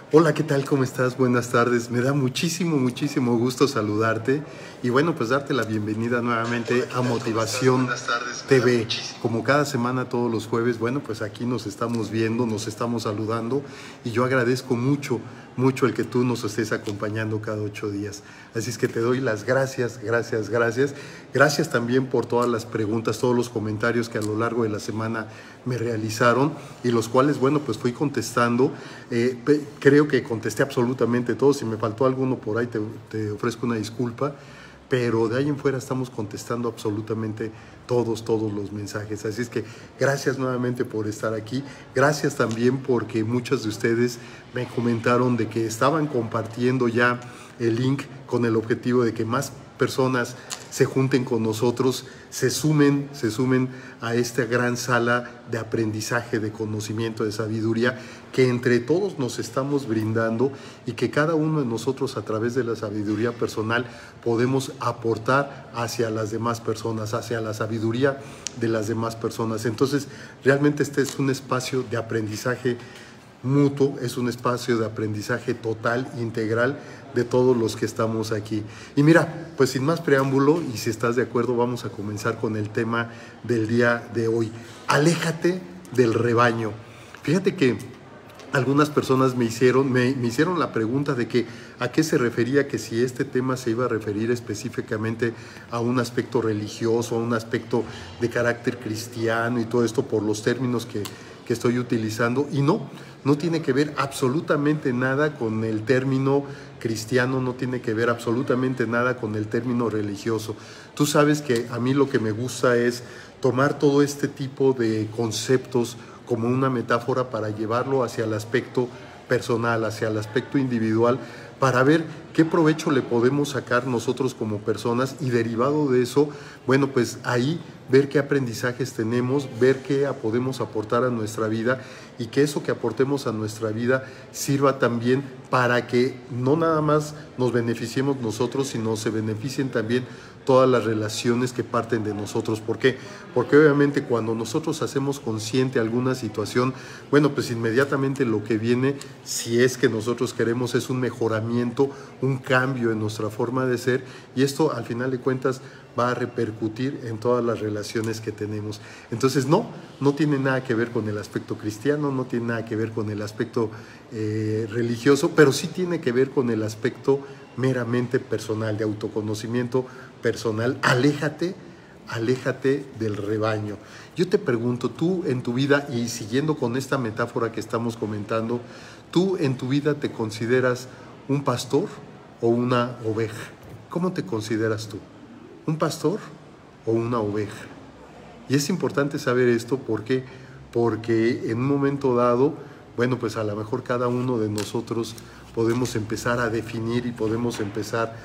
Hola, ¿qué tal? ¿Cómo estás? Buenas tardes. Me da muchísimo gusto saludarte y bueno, pues darte la bienvenida nuevamente a Motivación TV. Como cada semana, todos los jueves, bueno, pues aquí nos estamos viendo, nos estamos saludando y yo agradezco mucho el que tú nos estés acompañando cada 8 días. Así es que te doy las gracias. Gracias también por todas las preguntas, todos los comentarios que a lo largo de la semana me realizaron y los cuales, bueno, pues fui contestando. Creo que contesté absolutamente todo. Si me faltó alguno por ahí, te ofrezco una disculpa. Pero de ahí en fuera estamos contestando absolutamente todos los mensajes. Así es que gracias nuevamente por estar aquí. Gracias también porque muchos de ustedes me comentaron de que estaban compartiendo ya el link con el objetivo de que más personas se junten con nosotros, se sumen a esta gran sala de aprendizaje, de conocimiento, de sabiduría que entre todos nos estamos brindando y que cada uno de nosotros a través de la sabiduría personal podemos aportar hacia las demás personas, hacia la sabiduría de las demás personas. Entonces, realmente este es un espacio de aprendizaje mutuo, es un espacio de aprendizaje total, integral de todos los que estamos aquí. Y mira, pues sin más preámbulo, y si estás de acuerdo, vamos a comenzar con el tema del día de hoy. Aléjate del rebaño. Fíjate que algunas personas me hicieron la pregunta de que a qué se refería, que si este tema se iba a referir específicamente a un aspecto religioso, a un aspecto de carácter cristiano y todo esto por los términos que estoy utilizando. Y no tiene que ver absolutamente nada con el término cristiano, no tiene que ver absolutamente nada con el término religioso. Tú sabes que a mí lo que me gusta es tomar todo este tipo de conceptos como una metáfora para llevarlo hacia el aspecto personal, hacia el aspecto individual, para ver qué provecho le podemos sacar nosotros como personas y derivado de eso, bueno, pues ahí ver qué aprendizajes tenemos, ver qué podemos aportar a nuestra vida y que eso que aportemos a nuestra vida sirva también para que no nada más nos beneficiemos nosotros, sino se beneficien también todas las relaciones que parten de nosotros. ¿Por qué? Porque obviamente cuando nosotros hacemos consciente alguna situación, bueno, pues inmediatamente lo que viene, si es que nosotros queremos, es un mejoramiento, un cambio en nuestra forma de ser y esto al final de cuentas va a repercutir en todas las relaciones que tenemos. Entonces no tiene nada que ver con el aspecto cristiano, no tiene nada que ver con el aspecto religioso, pero sí tiene que ver con el aspecto meramente personal, de autoconocimiento personal. Aléjate del rebaño. Yo te pregunto, tú en tu vida, y siguiendo con esta metáfora que estamos comentando, ¿tú en tu vida te consideras un pastor o una oveja? ¿Cómo te consideras tú? ¿Un pastor o una oveja? Y es importante saber esto porque en un momento dado, bueno, pues a lo mejor cada uno de nosotros podemos empezar a definir y podemos empezar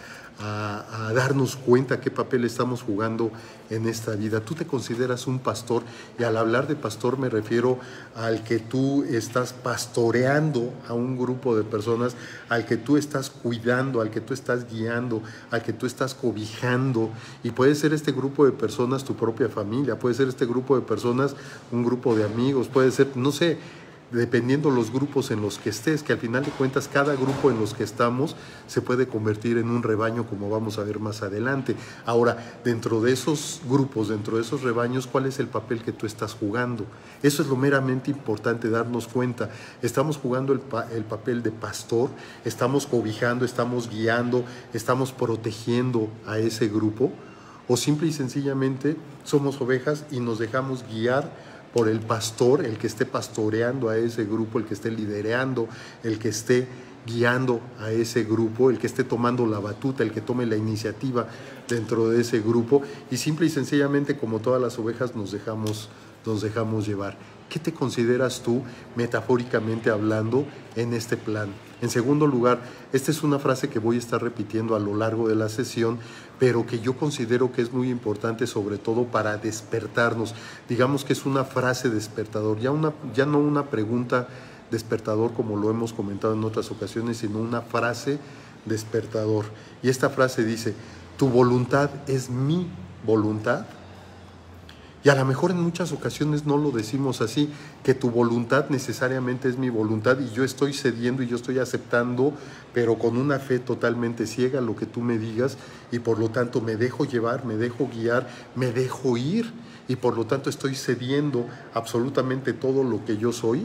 a darnos cuenta qué papel estamos jugando en esta vida. Tú te consideras un pastor y al hablar de pastor me refiero al que tú estás pastoreando a un grupo de personas, al que tú estás cuidando, al que tú estás guiando, al que tú estás cobijando y puede ser este grupo de personas tu propia familia, puede ser este grupo de personas un grupo de amigos, puede ser, no sé, dependiendo los grupos en los que estés, que al final de cuentas cada grupo en los que estamos se puede convertir en un rebaño como vamos a ver más adelante. Ahora, dentro de esos grupos, dentro de esos rebaños, ¿cuál es el papel que tú estás jugando? Eso es lo meramente importante, darnos cuenta. Estamos jugando el papel de pastor, estamos cobijando, estamos guiando, estamos protegiendo a ese grupo, o simple y sencillamente somos ovejas y nos dejamos guiar por el pastor, el que esté pastoreando a ese grupo, el que esté liderando, el que esté guiando a ese grupo, el que esté tomando la batuta, el que tome la iniciativa dentro de ese grupo y simple y sencillamente como todas las ovejas nos dejamos llevar. ¿Qué te consideras tú, metafóricamente hablando, en este plan? En segundo lugar, esta es una frase que voy a estar repitiendo a lo largo de la sesión, pero que yo considero que es muy importante, sobre todo para despertarnos. Digamos que es una frase despertador, ya no una pregunta despertador como lo hemos comentado en otras ocasiones, sino una frase despertador. Y esta frase dice: ¿tu voluntad es mi voluntad? Y a lo mejor en muchas ocasiones no lo decimos así, que tu voluntad necesariamente es mi voluntad y yo estoy cediendo y yo estoy aceptando, pero con una fe totalmente ciega lo que tú me digas, y por lo tanto me dejo llevar, me dejo guiar, me dejo ir, y por lo tanto estoy cediendo absolutamente todo lo que yo soy.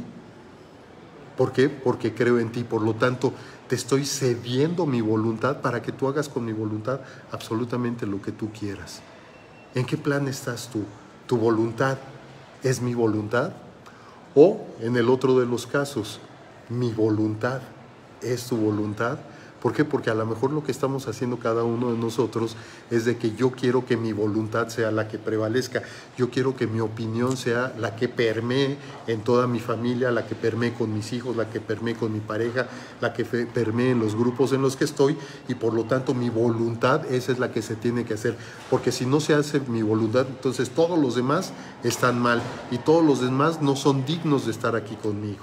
¿Por qué? Porque creo en ti, por lo tanto te estoy cediendo mi voluntad para que tú hagas con mi voluntad absolutamente lo que tú quieras. ¿En qué plan estás tú? ¿Tu voluntad es mi voluntad? O en el otro de los casos, mi voluntad es tu voluntad. ¿Por qué? Porque a lo mejor lo que estamos haciendo cada uno de nosotros es de que yo quiero que mi voluntad sea la que prevalezca. Yo quiero que mi opinión sea la que permee en toda mi familia, la que permee con mis hijos, la que permee con mi pareja, la que permee en los grupos en los que estoy, y por lo tanto mi voluntad esa es la que se tiene que hacer. Porque si no se hace mi voluntad, entonces todos los demás están mal y todos los demás no son dignos de estar aquí conmigo.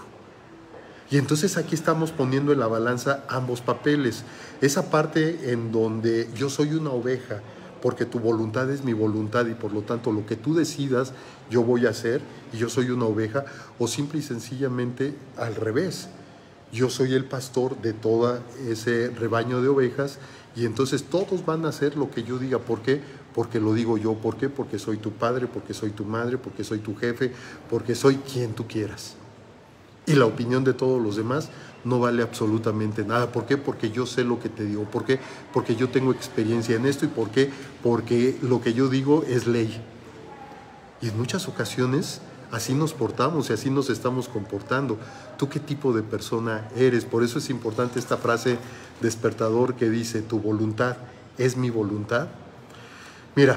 Y entonces aquí estamos poniendo en la balanza ambos papeles. Esa parte en donde yo soy una oveja, porque tu voluntad es mi voluntad y por lo tanto lo que tú decidas yo voy a hacer, y yo soy una oveja, o simple y sencillamente al revés. Yo soy el pastor de todo ese rebaño de ovejas y entonces todos van a hacer lo que yo diga. ¿Por qué? Porque lo digo yo. ¿Por qué? Porque soy tu padre, porque soy tu madre, porque soy tu jefe, porque soy quien tú quieras. Y la opinión de todos los demás no vale absolutamente nada. ¿Por qué? Porque yo sé lo que te digo. ¿Por qué? Porque yo tengo experiencia en esto. ¿Y por qué? Porque lo que yo digo es ley. Y en muchas ocasiones así nos portamos y así nos estamos comportando. ¿Tú qué tipo de persona eres? Por eso es importante esta frase despertador que dice, ¿tu voluntad es mi voluntad? Mira,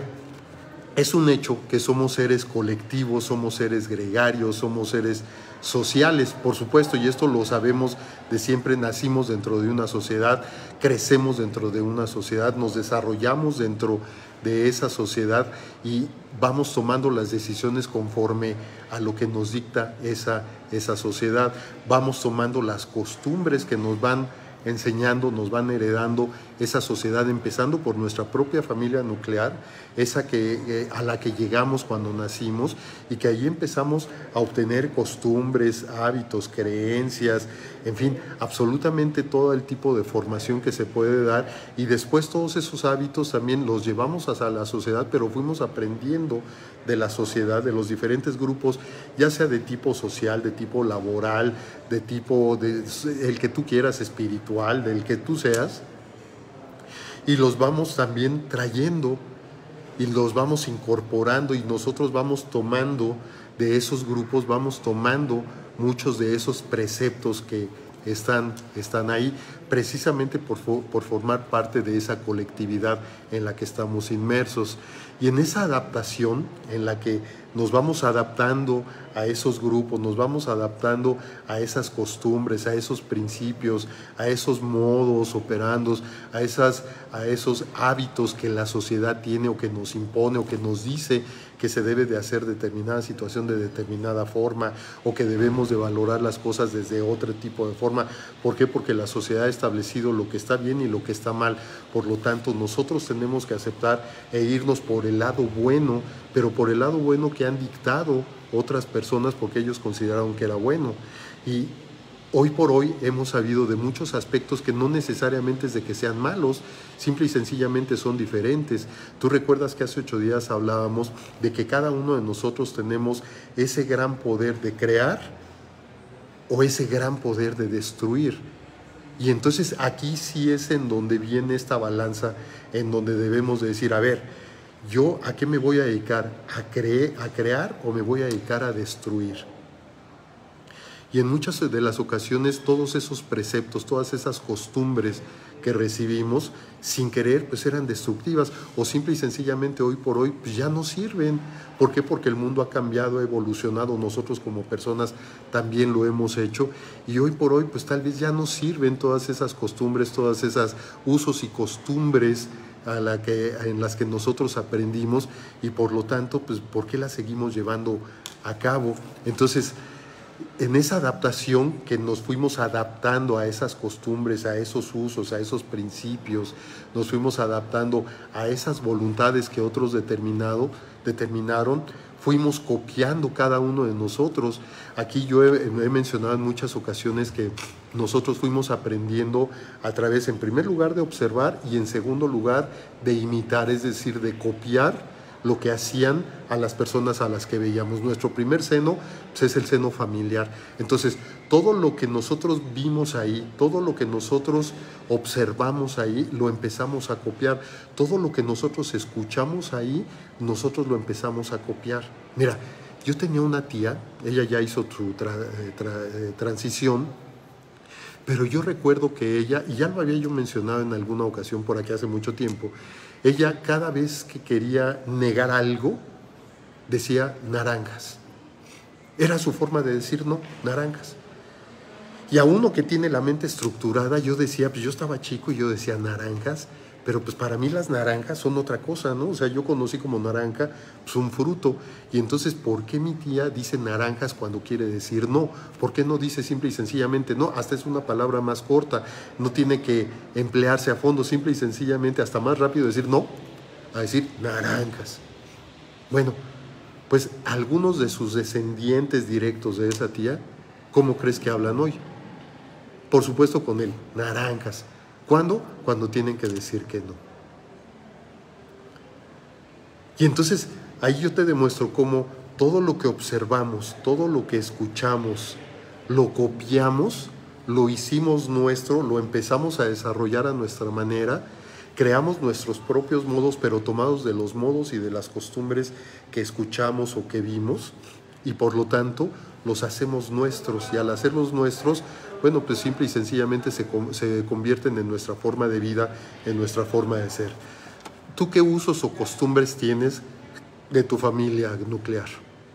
es un hecho que somos seres colectivos, somos seres gregarios, somos seres sociales, por supuesto, y esto lo sabemos de siempre. Nacimos dentro de una sociedad, crecemos dentro de una sociedad, nos desarrollamos dentro de esa sociedad y vamos tomando las decisiones conforme a lo que nos dicta esa sociedad. Vamos tomando las costumbres que nos van enseñando, nos van heredando esa sociedad, empezando por nuestra propia familia nuclear, esa a la que llegamos cuando nacimos, y que ahí empezamos a obtener costumbres, hábitos, creencias, en fin, absolutamente todo el tipo de formación que se puede dar, y después todos esos hábitos también los llevamos hacia la sociedad, pero fuimos aprendiendo de la sociedad, de los diferentes grupos, ya sea de tipo social, de tipo laboral, de tipo, el que tú quieras, espiritual, del que tú seas, y los vamos también trayendo y los vamos incorporando, y nosotros vamos tomando de esos grupos, vamos tomando muchos de esos preceptos que están ahí, precisamente por formar parte de esa colectividad en la que estamos inmersos. Y en esa adaptación en la que nos vamos adaptando a esos grupos, nos vamos adaptando a esas costumbres, a esos principios, a esos modos operandos, a esos hábitos que la sociedad tiene o que nos impone o que nos dice que se debe de hacer determinada situación de determinada forma, o que debemos de valorar las cosas desde otro tipo de forma. ¿Por qué? Porque la sociedad ha establecido lo que está bien y lo que está mal. Por lo tanto, nosotros tenemos que aceptar e irnos por el lado bueno, pero por el lado bueno que han dictado otras personas porque ellos consideraron que era bueno. Y hoy por hoy hemos sabido de muchos aspectos que no necesariamente es de que sean malos, simple y sencillamente son diferentes. Tú recuerdas que hace 8 días hablábamos de que cada uno de nosotros tenemos ese gran poder de crear o ese gran poder de destruir. Y entonces aquí sí es en donde viene esta balanza, en donde debemos de decir, a ver, ¿yo a qué me voy a dedicar? ¿A crear o me voy a dedicar a destruir? Y en muchas de las ocasiones todos esos preceptos, todas esas costumbres que recibimos sin querer, pues eran destructivas, o simple y sencillamente hoy por hoy pues ya no sirven. ¿Por qué? Porque el mundo ha cambiado, ha evolucionado, nosotros como personas también lo hemos hecho, y hoy por hoy pues tal vez ya no sirven todas esas costumbres, todas esas usos y costumbres en las que nosotros aprendimos, y por lo tanto pues ¿por qué las seguimos llevando a cabo? Entonces, en esa adaptación que nos fuimos adaptando a esas costumbres, a esos usos, a esos principios, nos fuimos adaptando a esas voluntades que otros determinaron, fuimos copiando cada uno de nosotros. Aquí yo he mencionado en muchas ocasiones que nosotros fuimos aprendiendo a través, en primer lugar, de observar y en segundo lugar, de imitar, es decir, de copiar lo que hacían a las personas a las que veíamos. Nuestro primer seno pues, es el seno familiar. Entonces, todo lo que nosotros vimos ahí, todo lo que nosotros observamos ahí, lo empezamos a copiar. Todo lo que nosotros escuchamos ahí, nosotros lo empezamos a copiar. Mira, yo tenía una tía, ella ya hizo su transición, pero yo recuerdo que ella, y ya lo había yo mencionado en alguna ocasión por aquí hace mucho tiempo, ella cada vez que quería negar algo, decía naranjas. Era su forma de decir no, naranjas. Y a uno que tiene la mente estructurada, yo decía, pues yo estaba chico y yo decía naranjas, pero pues para mí las naranjas son otra cosa, ¿no? O sea, yo conocí como naranja pues un fruto. Y entonces, ¿por qué mi tía dice naranjas cuando quiere decir no? ¿Por qué no dice simple y sencillamente no? Hasta es una palabra más corta, no tiene que emplearse a fondo, simple y sencillamente, hasta más rápido decir no, a decir naranjas. Bueno, pues algunos de sus descendientes directos de esa tía, ¿cómo crees que hablan hoy? Por supuesto con él, naranjas. ¿Cuándo? Cuando tienen que decir que no. Y entonces ahí yo te demuestro cómo todo lo que observamos, todo lo que escuchamos, lo copiamos, lo hicimos nuestro, lo empezamos a desarrollar a nuestra manera, creamos nuestros propios modos, pero tomados de los modos y de las costumbres que escuchamos o que vimos, y por lo tanto los hacemos nuestros, y al hacerlos nuestros, bueno, pues simple y sencillamente se convierten en nuestra forma de vida, en nuestra forma de ser. ¿Tú qué usos o costumbres tienes de tu familia nuclear?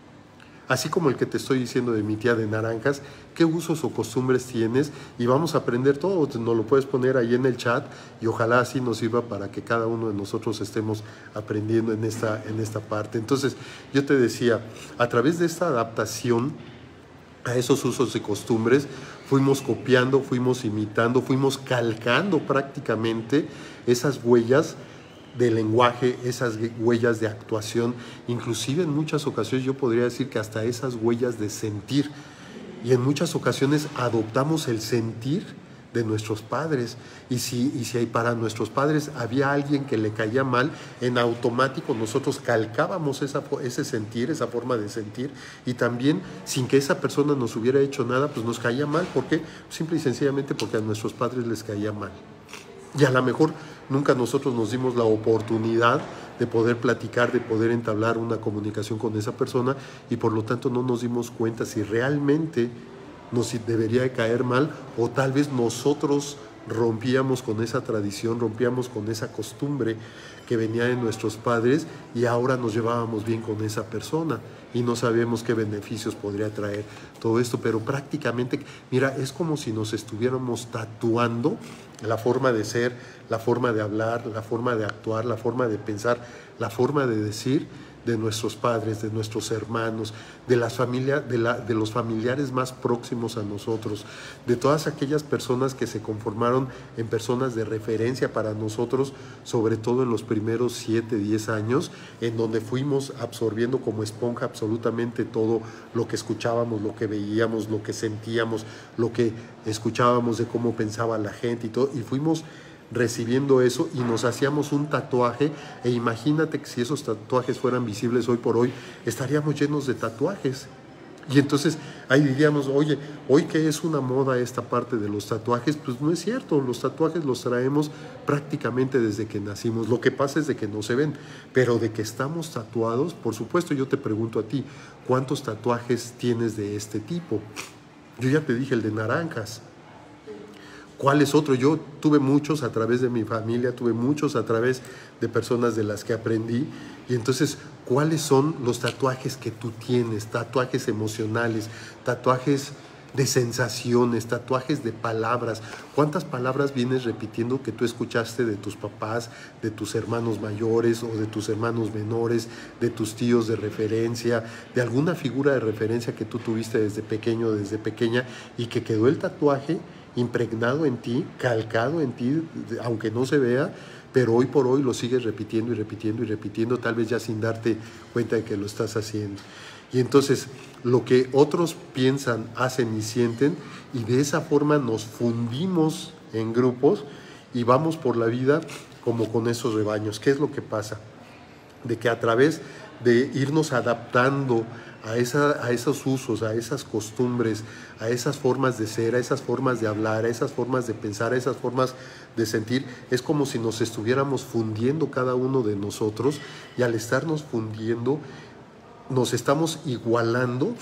Así como el que te estoy diciendo de mi tía de naranjas, ¿qué usos o costumbres tienes? Y vamos a aprender todo, nos lo puedes poner ahí en el chat y ojalá así nos sirva para que cada uno de nosotros estemos aprendiendo en esta parte. Entonces, yo te decía, a través de esta adaptación a esos usos y costumbres, fuimos copiando, fuimos imitando, fuimos calcando prácticamente esas huellas de lenguaje, esas huellas de actuación, inclusive en muchas ocasiones yo podría decir que hasta esas huellas de sentir. Y en muchas ocasiones adoptamos el sentir de nuestros padres, y si para nuestros padres había alguien que le caía mal, en automático nosotros calcábamos ese sentir, esa forma de sentir, y también sin que esa persona nos hubiera hecho nada, pues nos caía mal. ¿Por qué? Simple y sencillamente porque a nuestros padres les caía mal. Y a lo mejor nunca nosotros nos dimos la oportunidad de poder platicar, de poder entablar una comunicación con esa persona, y por lo tanto no nos dimos cuenta si realmente nos debería de caer mal, o tal vez nosotros rompíamos con esa tradición, rompíamos con esa costumbre que venía de nuestros padres, y ahora nos llevábamos bien con esa persona y no sabemos qué beneficios podría traer todo esto. Pero prácticamente, mira, es como si nos estuviéramos tatuando la forma de ser, la forma de hablar, la forma de actuar, la forma de pensar, la forma de decir de nuestros padres, de nuestros hermanos, de las familias, de los familiares más próximos a nosotros, de todas aquellas personas que se conformaron en personas de referencia para nosotros, sobre todo en los primeros 7, 10 años, en donde fuimos absorbiendo como esponja absolutamente todo lo que escuchábamos, lo que veíamos, lo que sentíamos, lo que escuchábamos de cómo pensaba la gente y todo, y fuimos recibiendo eso y nos hacíamos un tatuaje. E imagínate que si esos tatuajes fueran visibles hoy por hoy, estaríamos llenos de tatuajes. Y entonces ahí diríamos, oye, hoy que es una moda esta parte de los tatuajes, pues no es cierto, los tatuajes los traemos prácticamente desde que nacimos. Lo que pasa es de que no se ven, pero de que estamos tatuados, por supuesto. Yo te pregunto a ti, ¿cuántos tatuajes tienes de este tipo? Yo ya te dije el de naranjas. ¿Cuál es otro? Yo tuve muchos a través de mi familia, tuve muchos a través de personas de las que aprendí. Y entonces, ¿cuáles son los tatuajes que tú tienes? Tatuajes emocionales, tatuajes de sensaciones, tatuajes de palabras. ¿Cuántas palabras vienes repitiendo que tú escuchaste de tus papás, de tus hermanos mayores o de tus hermanos menores, de tus tíos de referencia, de alguna figura de referencia que tú tuviste desde pequeño, desde pequeña, y que quedó el tatuaje impregnado en ti, calcado en ti, aunque no se vea, pero hoy por hoy lo sigues repitiendo y repitiendo y repitiendo, tal vez ya sin darte cuenta de que lo estás haciendo. Y entonces lo que otros piensan, hacen y sienten, y de esa forma nos fundimos en grupos y vamos por la vida como con esos rebaños. ¿Qué es lo que pasa? De que a través de irnos adaptando a esos usos, a esas costumbres, a esas formas de ser, a esas formas de hablar, a esas formas de pensar, a esas formas de sentir, es como si nos estuviéramos fundiendo cada uno de nosotros, y al estarnos fundiendo nos estamos igualando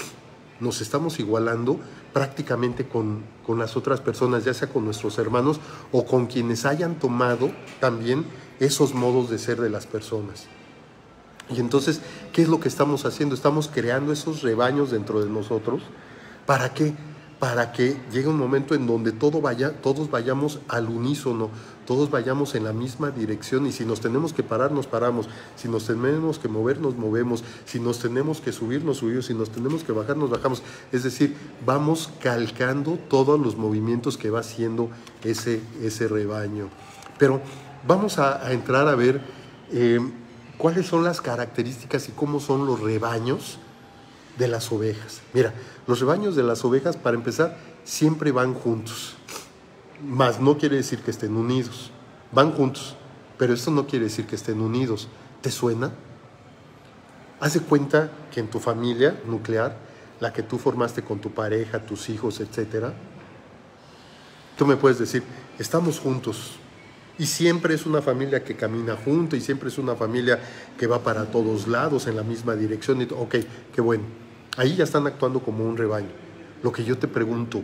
prácticamente con las otras personas, ya sea con nuestros hermanos o con quienes hayan tomado también esos modos de ser de las personas. Y entonces, ¿qué es lo que estamos haciendo? Estamos creando esos rebaños dentro de nosotros. ¿Para qué? Para que llegue un momento en donde todos vayamos al unísono, todos vayamos en la misma dirección, y si nos tenemos que parar, nos paramos, si nos tenemos que mover, nos movemos, si nos tenemos que subir, nos subimos, si nos tenemos que bajar, nos bajamos. Es decir, vamos calcando todos los movimientos que va haciendo ese rebaño. Pero vamos a entrar a ver cuáles son las características y cómo son los rebaños de las ovejas. Mira, los rebaños de las ovejas, para empezar, siempre van juntos. Mas no quiere decir que estén unidos. Van juntos, pero esto no quiere decir que estén unidos. ¿Te suena? Haz de cuenta que en tu familia nuclear, la que tú formaste con tu pareja, tus hijos, etcétera, tú me puedes decir, estamos juntos. Y siempre es una familia que camina junto, y siempre es una familia que va para todos lados en la misma dirección. Ok, qué bueno. Ahí ya están actuando como un rebaño. Lo que yo te pregunto,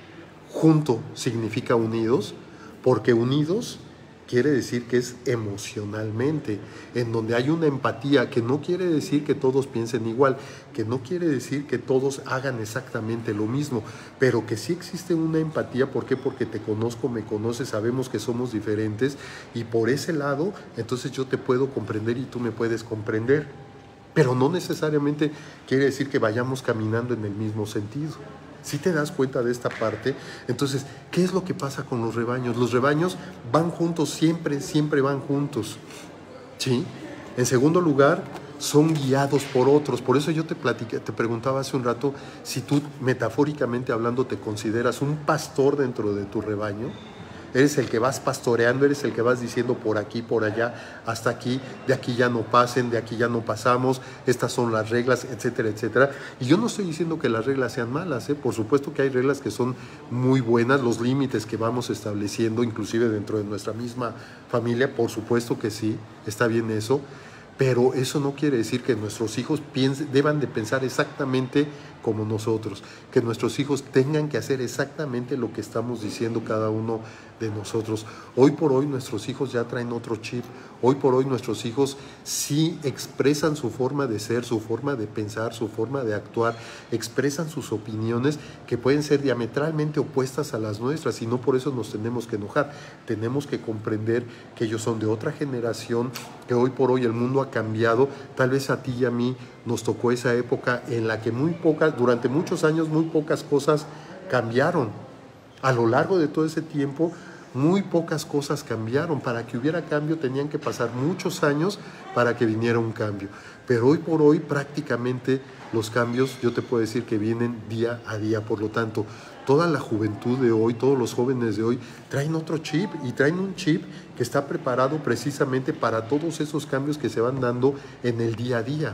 ¿junto significa unidos? Porque unidos quiere decir que es emocionalmente, en donde hay una empatía, que no quiere decir que todos piensen igual, que no quiere decir que todos hagan exactamente lo mismo, pero que sí existe una empatía. ¿Por qué? Porque te conozco, me conoces, sabemos que somos diferentes, y por ese lado, entonces yo te puedo comprender y tú me puedes comprender, pero no necesariamente quiere decir que vayamos caminando en el mismo sentido. ¿Sí te das cuenta de esta parte? Entonces, ¿qué es lo que pasa con los rebaños? Los rebaños van juntos, siempre van juntos, ¿sí? En segundo lugar, son guiados por otros. Por eso yo te preguntaba hace un rato si tú, metafóricamente hablando, te consideras un pastor dentro de tu rebaño. Eres el que vas pastoreando, eres el que vas diciendo por aquí, por allá, hasta aquí, de aquí ya no pasen, de aquí ya no pasamos, estas son las reglas, etcétera, etcétera. Y yo no estoy diciendo que las reglas sean malas, por supuesto que hay reglas que son muy buenas, los límites que vamos estableciendo, inclusive dentro de nuestra misma familia, por supuesto que sí, está bien eso, pero eso no quiere decir que nuestros hijos deban de pensar exactamente como nosotros, que nuestros hijos tengan que hacer exactamente lo que estamos diciendo cada uno de nosotros. Hoy por hoy nuestros hijos ya traen otro chip. Hoy por hoy nuestros hijos sí expresan su forma de ser, su forma de pensar, su forma de actuar, expresan sus opiniones que pueden ser diametralmente opuestas a las nuestras, y no por eso nos tenemos que enojar. Tenemos que comprender que ellos son de otra generación, que hoy por hoy el mundo ha cambiado. Tal vez a ti y a mí nos tocó esa época en la que durante muchos años muy pocas cosas cambiaron. A lo largo de todo ese tiempo, muy pocas cosas cambiaron. Para que hubiera cambio tenían que pasar muchos años para que viniera un cambio. Pero hoy por hoy prácticamente los cambios, yo te puedo decir que vienen día a día. Por lo tanto, toda la juventud de hoy, todos los jóvenes de hoy traen otro chip, y traen un chip que está preparado precisamente para todos esos cambios que se van dando en el día a día.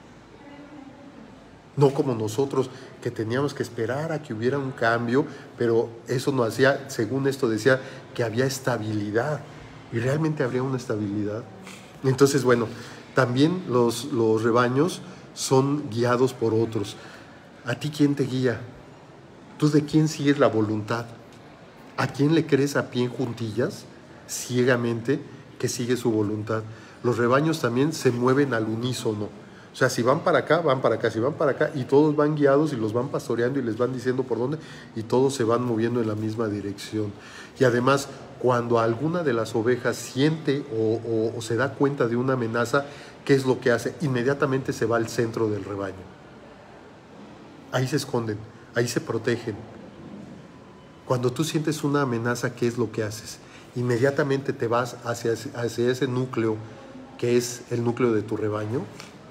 No como nosotros, que teníamos que esperar a que hubiera un cambio, pero eso no hacía, según esto decía, que había estabilidad. ¿Y realmente habría una estabilidad? Entonces, bueno, también los rebaños son guiados por otros. ¿A ti quién te guía? ¿Tú de quién sigues la voluntad? ¿A quién le crees a pie juntillas, ciegamente, que sigue su voluntad? Los rebaños también se mueven al unísono. O sea, si van para acá, si van para acá, y todos van guiados y los van pastoreando y les van diciendo por dónde, y todos se van moviendo en la misma dirección. Y además, cuando alguna de las ovejas siente o se da cuenta de una amenaza, ¿qué es lo que hace? Inmediatamente se va al centro del rebaño. Ahí se esconden, ahí se protegen. Cuando tú sientes una amenaza, ¿qué es lo que haces? inmediatamente te vas hacia ese núcleo que es el núcleo de tu rebaño,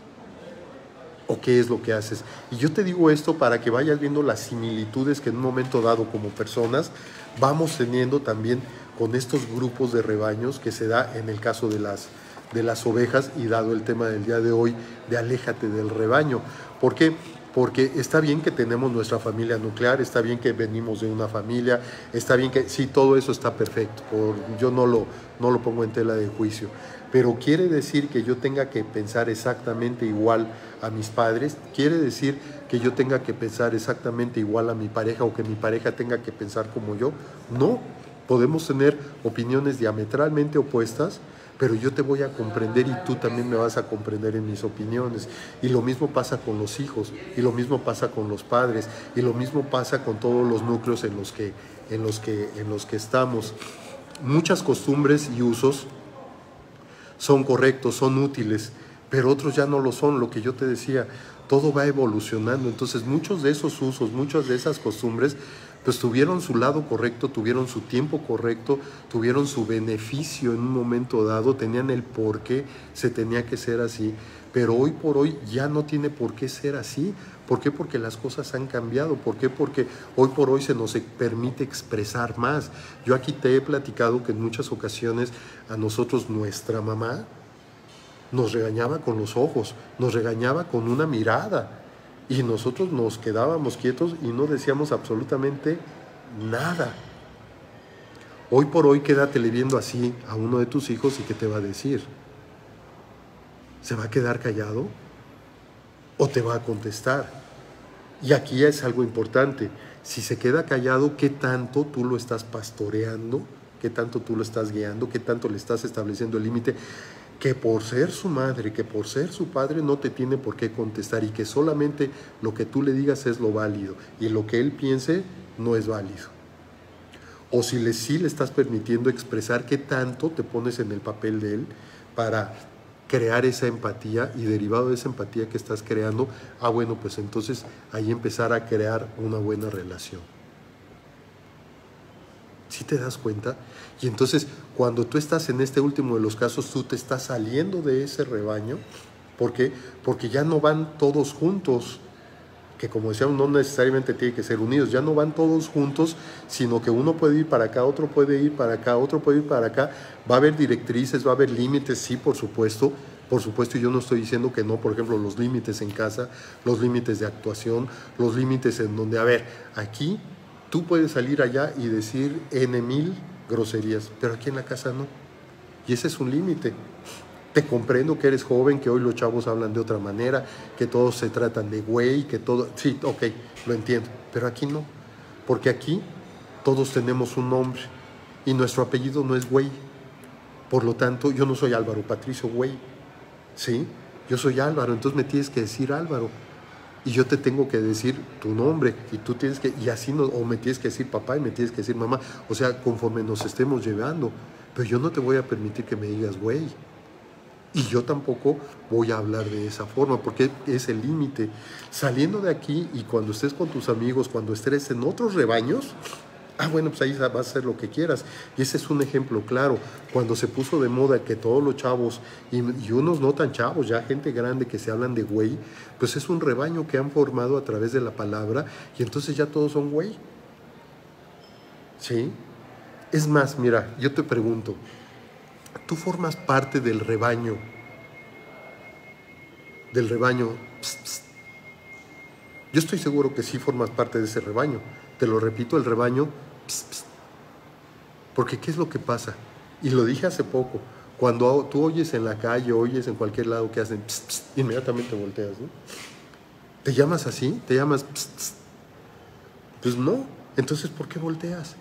o qué es lo que haces. Y yo te digo esto para que vayas viendo las similitudes que en un momento dado como personas vamos teniendo también con estos grupos de rebaños que se da en el caso de las ovejas, y dado el tema del día de hoy de aléjate del rebaño. ¿Por qué? Porque está bien que tenemos nuestra familia nuclear, está bien que venimos de una familia, está bien que sí, todo eso está perfecto, yo no lo pongo en tela de juicio, pero quiere decir que yo tenga que pensar exactamente igual a mis padres, quiere decir que yo tenga que pensar exactamente igual a mi pareja, o que mi pareja tenga que pensar como yo. No, podemos tener opiniones diametralmente opuestas, pero yo te voy a comprender y tú también me vas a comprender en mis opiniones. Y lo mismo pasa con los hijos, y lo mismo pasa con los padres, y lo mismo pasa con todos los núcleos en los que estamos. Muchas costumbres y usos son correctos, son útiles, pero otros ya no lo son. Lo que yo te decía, todo va evolucionando. Entonces muchos de esos usos, muchas de esas costumbres, pues tuvieron su lado correcto, tuvieron su tiempo correcto, tuvieron su beneficio en un momento dado, tenían el por qué se tenía que ser así, pero hoy por hoy ya no tiene por qué ser así. ¿Por qué? Porque las cosas han cambiado. ¿Por qué? Porque hoy por hoy se nos permite expresar más. Yo aquí te he platicado que en muchas ocasiones a nosotros nuestra mamá nos regañaba con los ojos, nos regañaba con una mirada, y nosotros nos quedábamos quietos y no decíamos absolutamente nada. Hoy por hoy quédatele viendo así a uno de tus hijos y ¿qué te va a decir? ¿Se va a quedar callado o te va a contestar? Y aquí es algo importante. Si se queda callado, ¿qué tanto tú lo estás pastoreando? ¿Qué tanto tú lo estás guiando? ¿Qué tanto le estás estableciendo el límite? Que por ser su madre, que por ser su padre no te tiene por qué contestar, y que solamente lo que tú le digas es lo válido y lo que él piense no es válido. O si sí le estás permitiendo expresar, qué tanto te pones en el papel de él para crear esa empatía, y derivado de esa empatía que estás creando, bueno, pues entonces ahí empezar a crear una buena relación. ¿Sí te das cuenta? Y entonces, cuando tú estás en este último de los casos, tú te estás saliendo de ese rebaño. ¿Por qué? Porque ya no van todos juntos, que como decíamos, no necesariamente tienen que ser unidos, ya no van todos juntos, sino que uno puede ir para acá, otro puede ir para acá, otro puede ir para acá. Va a haber directrices, va a haber límites, sí, por supuesto, y yo no estoy diciendo que no. Por ejemplo, los límites en casa, los límites de actuación, los límites en donde, a ver, aquí tú puedes salir allá y decir N,000 groserías, pero aquí en la casa no. Y ese es un límite. Te comprendo que eres joven, que hoy los chavos hablan de otra manera, que todos se tratan de güey, que todo... Sí, ok, lo entiendo, pero aquí no. Porque aquí todos tenemos un nombre y nuestro apellido no es güey. Por lo tanto, yo no soy Álvaro Patricio güey, ¿sí? Yo soy Álvaro, entonces me tienes que decir Álvaro. Y yo te tengo que decir tu nombre, y tú tienes que, y así no, o me tienes que decir papá y me tienes que decir mamá, o sea, conforme nos estemos llevando. Pero yo no te voy a permitir que me digas güey, y yo tampoco voy a hablar de esa forma, porque es el límite. Saliendo de aquí, y cuando estés con tus amigos, cuando estés en otros rebaños, bueno, pues ahí vas a hacer lo que quieras. Y ese es un ejemplo claro. Cuando se puso de moda que todos los chavos, y unos no tan chavos, ya gente grande, que se hablan de güey, pues es un rebaño que han formado a través de la palabra, y entonces ya todos son güey. ¿Sí? Es más, mira, yo te pregunto, ¿tú formas parte del rebaño? Pst, pst. Yo estoy seguro que sí formas parte de ese rebaño. Te lo repito, el rebaño, pst, pst. Porque ¿qué es lo que pasa? Y lo dije hace poco. Cuando tú oyes en la calle, oyes en cualquier lado que hacen pst, pst, inmediatamente volteas, ¿no? ¿Te llamas así? ¿Te llamas pst, pst? Pues no. Entonces, ¿por qué volteas?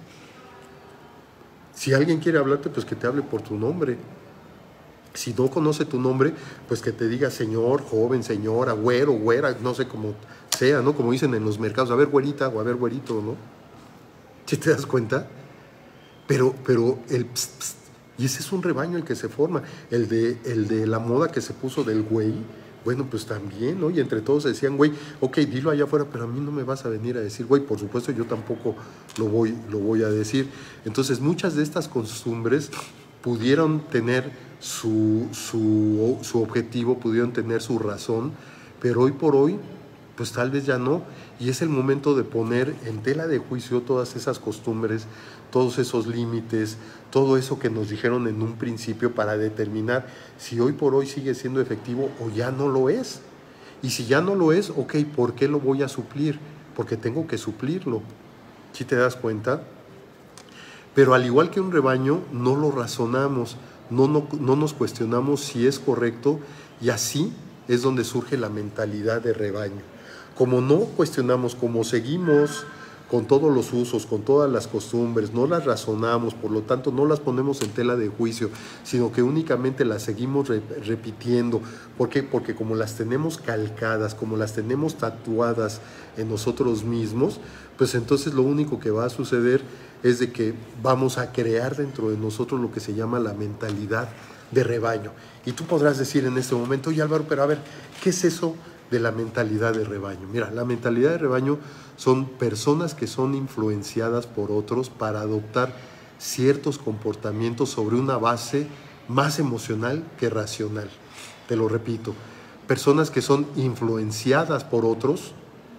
Si alguien quiere hablarte, pues que te hable por tu nombre. Si no conoce tu nombre, pues que te diga señor, joven, señora, güero, güera, no sé cómo sea, ¿no? Como dicen en los mercados, a ver güerita o a ver güerito, ¿no? ¿Sí te das cuenta? Pero el pst, pst, y ese es un rebaño el que se forma. El de la moda que se puso del güey, Bueno, pues también, ¿no? Y entre todos decían, güey, ok, dilo allá afuera, pero a mí no me vas a venir a decir, güey, por supuesto yo tampoco lo voy a decir. Entonces, muchas de estas costumbres pudieron tener su objetivo, pudieron tener su razón, pero hoy por hoy, pues tal vez ya no. Y es el momento de poner en tela de juicio todas esas costumbres, todos esos límites, todo eso que nos dijeron en un principio para determinar si hoy por hoy sigue siendo efectivo o ya no lo es. Y si ya no lo es, ok, ¿por qué lo voy a suplir? Porque tengo que suplirlo. ¿Sí te das cuenta? Pero al igual que un rebaño, no lo razonamos, no nos cuestionamos si es correcto, y así es donde surge la mentalidad de rebaño. Como no cuestionamos, como seguimos con todos los usos, con todas las costumbres, no las razonamos, por lo tanto no las ponemos en tela de juicio, sino que únicamente las seguimos repitiendo. ¿Por qué? Porque como las tenemos calcadas, como las tenemos tatuadas en nosotros mismos, pues entonces lo único que va a suceder es de que vamos a crear dentro de nosotros lo que se llama la mentalidad de rebaño. Y tú podrás decir en este momento, oye Álvaro, pero a ver, ¿qué es eso de la mentalidad de rebaño? Mira, la mentalidad de rebaño son personas que son influenciadas por otros para adoptar ciertos comportamientos sobre una base más emocional que racional. Te lo repito, personas que son influenciadas por otros.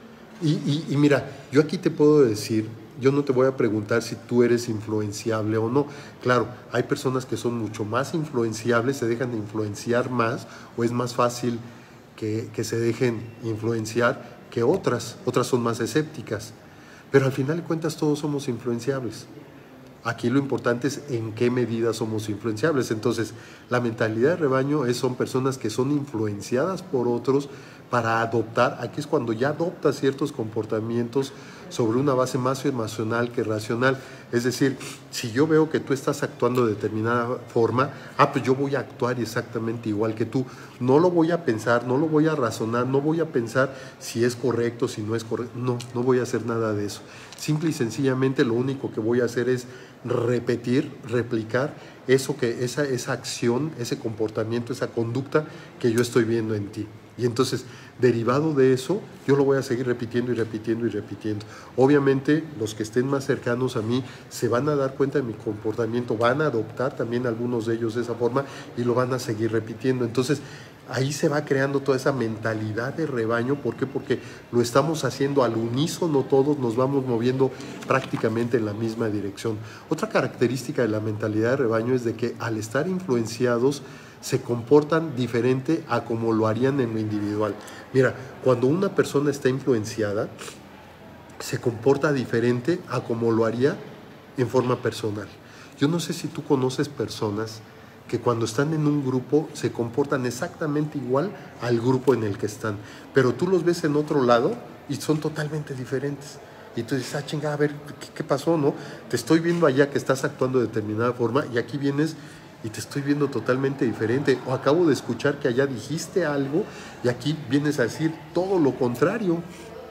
Y mira, yo aquí te puedo decir, yo no te voy a preguntar si tú eres influenciable o no. Claro, hay personas que son mucho más influenciables, se dejan de influenciar más, o es más fácil que se dejen influenciar que otras son más escépticas. Pero al final de cuentas todos somos influenciables. Aquí lo importante es en qué medida somos influenciables. Entonces, la mentalidad de rebaño son personas que son influenciadas por otros para adoptar. Aquí es cuando ya adoptas ciertos comportamientos sobre una base más emocional que racional. Es decir, si yo veo que tú estás actuando de determinada forma, pues yo voy a actuar exactamente igual que tú. No lo voy a pensar, no lo voy a razonar, no voy a pensar si es correcto, si no es correcto. No voy a hacer nada de eso. Simple y sencillamente lo único que voy a hacer es repetir, replicar esa acción, ese comportamiento, esa conducta que yo estoy viendo en ti. Y entonces, derivado de eso, yo lo voy a seguir repitiendo y repitiendo y repitiendo. Obviamente, los que estén más cercanos a mí se van a dar cuenta de mi comportamiento, van a adoptar también algunos de ellos de esa forma y lo van a seguir repitiendo. Entonces, ahí se va creando toda esa mentalidad de rebaño. ¿Por qué? Porque lo estamos haciendo al unísono, todos nos vamos moviendo prácticamente en la misma dirección. Otra característica de la mentalidad de rebaño es de que al estar influenciados se comportan diferente a como lo harían en lo individual. Mira, cuando una persona está influenciada, se comporta diferente a como lo haría en forma personal. Yo no sé si tú conoces personas que cuando están en un grupo se comportan exactamente igual al grupo en el que están, pero tú los ves en otro lado y son totalmente diferentes. Y tú dices, chinga, a ver, ¿qué pasó, no? Te estoy viendo allá que estás actuando de determinada forma y aquí vienes y te estoy viendo totalmente diferente. O acabo de escuchar que allá dijiste algo y aquí vienes a decir todo lo contrario.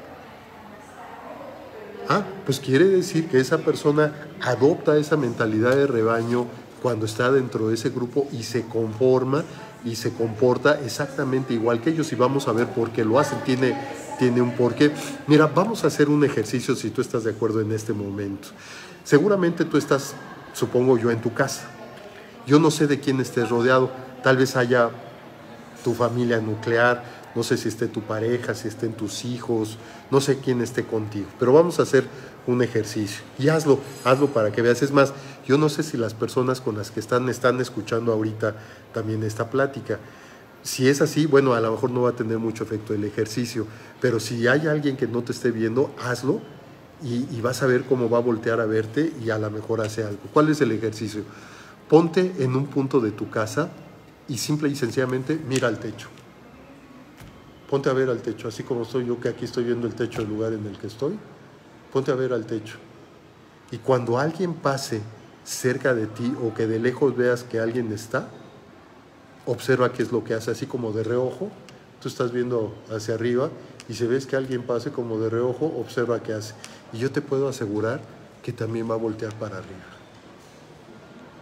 Pues quiere decir que esa persona adopta esa mentalidad de rebaño cuando está dentro de ese grupo y se conforma y se comporta exactamente igual que ellos. Y vamos a ver por qué lo hacen. Tiene un porqué. Mira, vamos a hacer un ejercicio si tú estás de acuerdo en este momento. Seguramente tú estás, supongo yo, en tu casa. Yo no sé de quién estés rodeado. Tal vez haya tu familia nuclear, no sé si esté tu pareja, si estén tus hijos, no sé quién esté contigo, pero vamos a hacer un ejercicio y hazlo para que veas. Es más, yo no sé si las personas con las que están escuchando ahorita también esta plática. Si es así, bueno, a lo mejor no va a tener mucho efecto el ejercicio, pero si hay alguien que no te esté viendo, hazlo y vas a ver cómo va a voltear a verte y a lo mejor hace algo. ¿Cuál es el ejercicio? Ponte en un punto de tu casa y simple y sencillamente mira al techo. Ponte a ver al techo, así como estoy yo, que aquí estoy viendo el techo del lugar en el que estoy. Ponte a ver al techo. Y cuando alguien pase cerca de ti o que de lejos veas que alguien está, observa qué es lo que hace, así como de reojo. Tú estás viendo hacia arriba y si ves que alguien pase como de reojo, observa qué hace. Y yo te puedo asegurar que también va a voltear para arriba.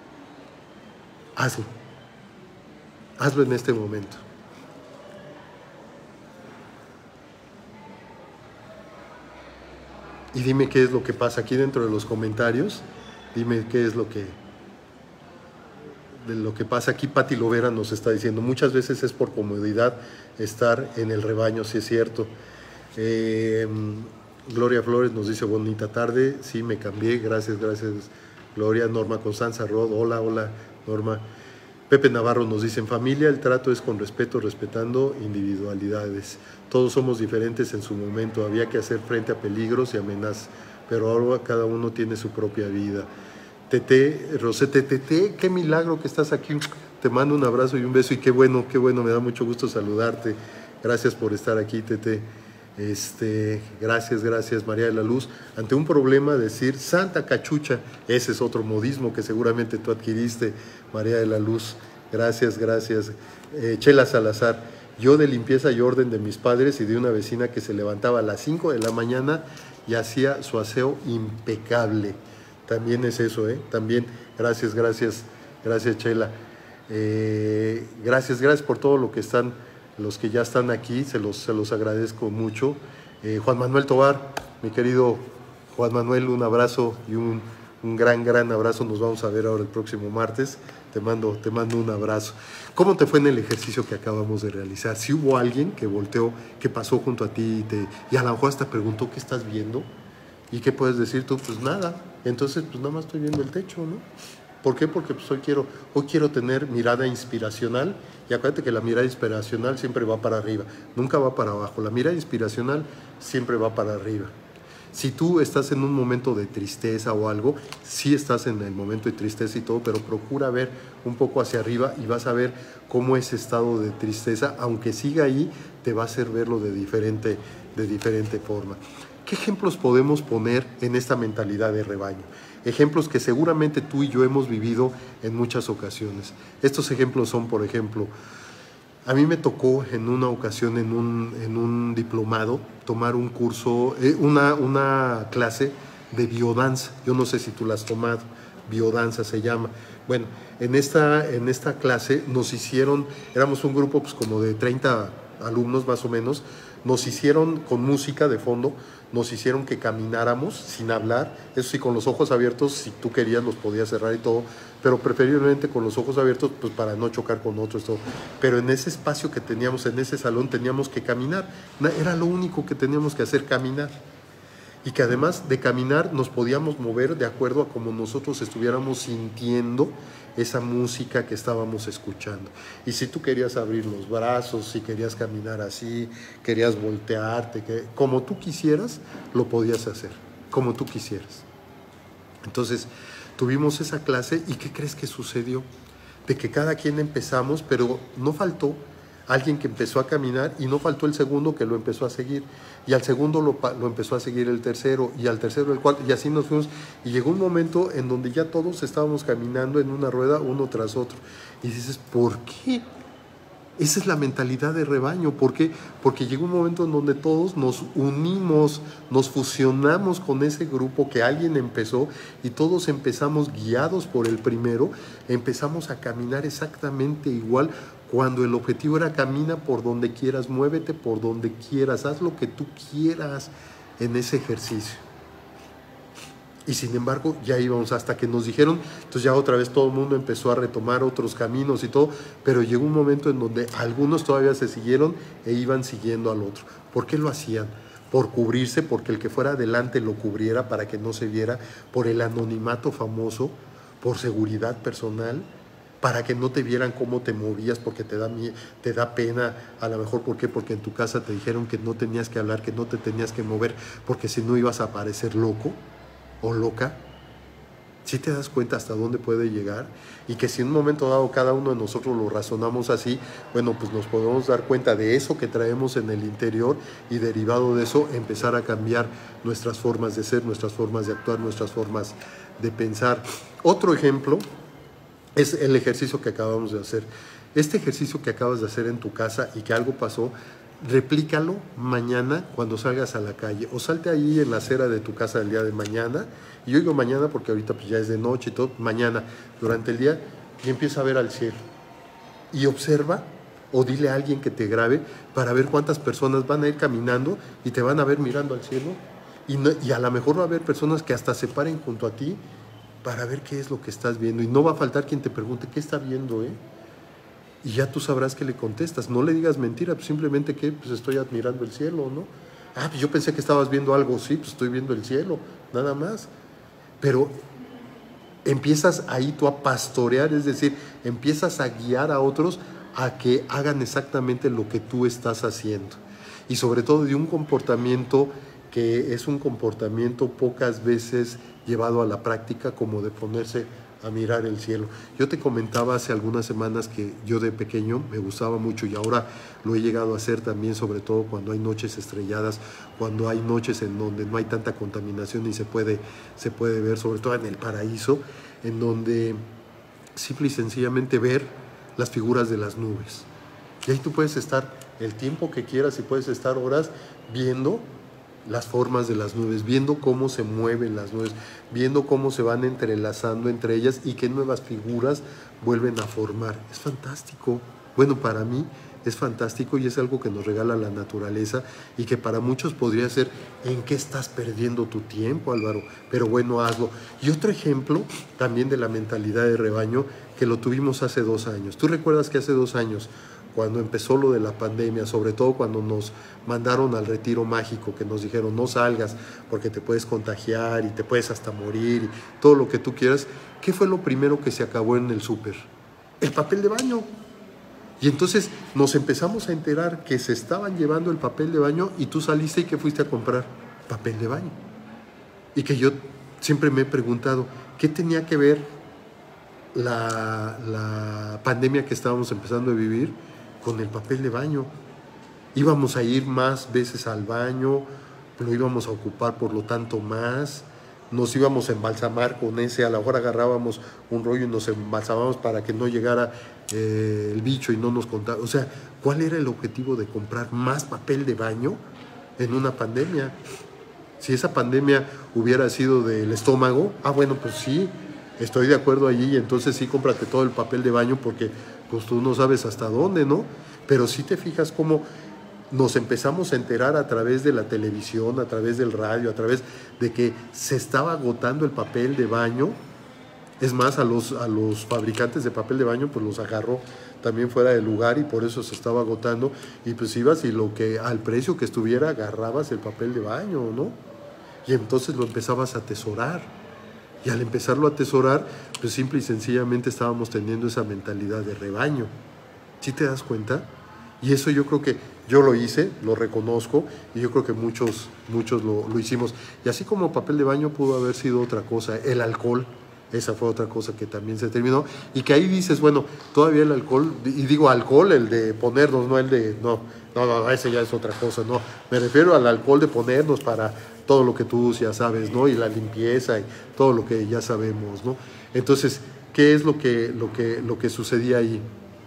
Hazlo en este momento. y dime qué es lo que pasa aquí dentro de los comentarios. Dime qué es de lo que pasa aquí. Pati Lovera nos está diciendo, muchas veces es por comodidad estar en el rebaño, si es cierto. Gloria Flores nos dice, bonita tarde, sí, me cambié, gracias, gracias, Gloria. Norma Constanza Rod, hola, hola, Norma. Pepe Navarro nos dice, en familia el trato es con respeto, respetando individualidades. Todos somos diferentes en su momento, había que hacer frente a peligros y amenazas, pero ahora cada uno tiene su propia vida. Tete, Rosete, Tete, qué milagro que estás aquí. Te mando un abrazo y un beso y qué bueno, me da mucho gusto saludarte. Gracias por estar aquí, Tete. Gracias, María de la Luz. Ante un problema, decir Santa Cachucha, ese es otro modismo que seguramente tú adquiriste, María de la Luz. Gracias. Chela Salazar, yo de limpieza y orden de mis padres y de una vecina que se levantaba a las 5 de la mañana y hacía su aseo impecable. También es eso, también. Gracias, Chela. Gracias por todo lo que están, los que ya están aquí, se los agradezco mucho. Juan Manuel Tobar, mi querido Juan Manuel, un abrazo y un gran abrazo. Nos vamos a ver ahora el próximo martes. Te mando un abrazo. ¿Cómo te fue en el ejercicio que acabamos de realizar? Si hubo alguien que volteó, que pasó junto a ti y a lo mejor hasta preguntó qué estás viendo, ¿y qué puedes decir tú? Pues nada. Entonces, pues nada más estoy viendo el techo, ¿no? ¿Por qué? Porque pues hoy quiero tener mirada inspiracional, y acuérdate que la mirada inspiracional siempre va para arriba, nunca va para abajo. La mirada inspiracional siempre va para arriba. Si tú estás en un momento de tristeza o algo, sí estás en el momento de tristeza y todo, pero procura ver un poco hacia arriba y vas a ver cómo ese estado de tristeza, aunque siga ahí, te va a hacer verlo de diferente forma. ¿Qué ejemplos podemos poner en esta mentalidad de rebaño? Ejemplos que seguramente tú y yo hemos vivido en muchas ocasiones. Estos ejemplos son, por ejemplo, a mí me tocó en una ocasión en un diplomado tomar un curso, una clase de biodanza. Yo no sé si tú la has tomado, biodanza se llama. Bueno, en esta clase nos hicieron, éramos un grupo pues como de 30 alumnos más o menos, nos hicieron con música de fondo, nos hicieron que camináramos sin hablar, eso sí, con los ojos abiertos, si tú querías los podías cerrar y todo, pero preferiblemente con los ojos abiertos, pues para no chocar con otros, todo. Pero en ese espacio que teníamos, en ese salón, teníamos que caminar, era lo único que teníamos que hacer, caminar. Y que además de caminar nos podíamos mover de acuerdo a como nosotros estuviéramos sintiendo esa música que estábamos escuchando. Y si tú querías abrir los brazos, si querías caminar así, querías voltearte, como tú quisieras, lo podías hacer, como tú quisieras. Entonces, tuvimos esa clase y ¿qué crees que sucedió? De que cada quien empezamos, pero no faltó alguien que empezó a caminar y no faltó el segundo que lo empezó a seguir, y al segundo lo empezó a seguir el tercero, y al tercero el cuarto, y así nos fuimos, y llegó un momento en donde ya todos estábamos caminando en una rueda uno tras otro, y dices, ¿por qué? Esa es la mentalidad de rebaño. ¿Por qué? Porque llegó un momento en donde todos nos unimos, nos fusionamos con ese grupo que alguien empezó y todos empezamos guiados por el primero, empezamos a caminar exactamente igual cuando el objetivo era camina por donde quieras, muévete por donde quieras, haz lo que tú quieras en ese ejercicio. Y sin embargo, ya íbamos hasta que nos dijeron, entonces ya otra vez todo el mundo empezó a retomar otros caminos y todo, pero llegó un momento en donde algunos todavía se siguieron e iban siguiendo al otro. ¿Por qué lo hacían? Por cubrirse, porque el que fuera adelante lo cubriera para que no se viera, por el anonimato famoso, por seguridad personal, para que no te vieran cómo te movías, porque te da pena, a lo mejor, ¿por qué? Porque en tu casa te dijeron que no tenías que hablar, que no te tenías que mover, porque si no ibas a parecer loco o loca. ¿Sí te das cuenta hasta dónde puede llegar? Y que si en un momento dado cada uno de nosotros lo razonamos así, bueno, pues nos podemos dar cuenta de eso que traemos en el interior y derivado de eso empezar a cambiar nuestras formas de ser, nuestras formas de actuar, nuestras formas de pensar. Otro ejemplo es el ejercicio que acabamos de hacer. Este ejercicio que acabas de hacer en tu casa y que algo pasó, replícalo mañana cuando salgas a la calle o salte ahí en la acera de tu casa el día de mañana, y yo digo mañana porque ahorita pues ya es de noche y todo, mañana durante el día, y empieza a ver al cielo y observa o dile a alguien que te grabe para ver cuántas personas van a ir caminando y te van a ver mirando al cielo Y a lo mejor va a haber personas que hasta se paren junto a ti para ver qué es lo que estás viendo. Y no va a faltar quien te pregunte, ¿qué está viendo, Y ya tú sabrás qué le contestas. No le digas mentira, pues simplemente que pues estoy admirando el cielo, ¿no? Ah, pues yo pensé que estabas viendo algo, sí, pues estoy viendo el cielo, nada más. Pero empiezas ahí tú a pastorear, es decir, empiezas a guiar a otros a que hagan exactamente lo que tú estás haciendo. Y sobre todo de un comportamiento que es un comportamiento pocas veces llevado a la práctica, como de ponerse a mirar el cielo. Yo te comentaba hace algunas semanas que yo de pequeño me gustaba mucho, y ahora lo he llegado a hacer también, sobre todo cuando hay noches estrelladas, cuando hay noches en donde no hay tanta contaminación y se puede ver, sobre todo en el paraíso, en donde simple y sencillamente ver las figuras de las nubes. Y ahí tú puedes estar el tiempo que quieras y puedes estar horas viendo las formas de las nubes, viendo cómo se mueven las nubes, viendo cómo se van entrelazando entre ellas y qué nuevas figuras vuelven a formar. Es fantástico. Bueno, para mí es fantástico y es algo que nos regala la naturaleza y que para muchos podría ser, ¿en qué estás perdiendo tu tiempo, Álvaro? Pero bueno, hazlo. Y otro ejemplo también de la mentalidad de rebaño que lo tuvimos hace 2 años. ¿Tú recuerdas que hace 2 años, cuando empezó lo de la pandemia, sobre todo cuando nos mandaron al retiro mágico, que nos dijeron no salgas porque te puedes contagiar y te puedes hasta morir y todo lo que tú quieras? ¿Qué fue lo primero que se acabó en el súper? El papel de baño. Y entonces nos empezamos a enterar que se estaban llevando el papel de baño y tú saliste y que fuiste a comprar papel de baño. Y que yo siempre me he preguntado, ¿qué tenía que ver la pandemia que estábamos empezando a vivir con el papel de baño? Íbamos a ir más veces al baño, lo íbamos a ocupar por lo tanto más, nos íbamos a embalsamar con ese, a la hora agarrábamos un rollo y nos embalsamábamos para que no llegara el bicho y no nos contara. O sea, ¿cuál era el objetivo de comprar más papel de baño en una pandemia? Si esa pandemia hubiera sido del estómago, bueno, pues sí, estoy de acuerdo allí, y entonces sí, cómprate todo el papel de baño porque pues tú no sabes hasta dónde, ¿no? Pero sí te fijas cómo nos empezamos a enterar a través de la televisión, a través del radio, a través de que se estaba agotando el papel de baño. Es más, a los fabricantes de papel de baño pues los agarró también fuera de lugar y por eso se estaba agotando, y pues ibas y al precio que estuviera agarrabas el papel de baño, ¿no? Y entonces lo empezabas a atesorar. Y al empezarlo a atesorar, pues simple y sencillamente estábamos teniendo esa mentalidad de rebaño. ¿Sí te das cuenta? Y eso yo creo que yo lo hice, lo reconozco, y yo creo que muchos lo hicimos. Y así como papel de baño pudo haber sido otra cosa, el alcohol, esa fue otra cosa que también se terminó. Y que ahí dices, bueno, todavía el alcohol, y digo alcohol, el de ponernos, no el de, no, ese ya es otra cosa, no. Me refiero al alcohol de ponernos para todo lo que tú ya sabes, ¿no? Y la limpieza y todo lo que ya sabemos, ¿no? Entonces, ¿qué es lo que sucedía ahí?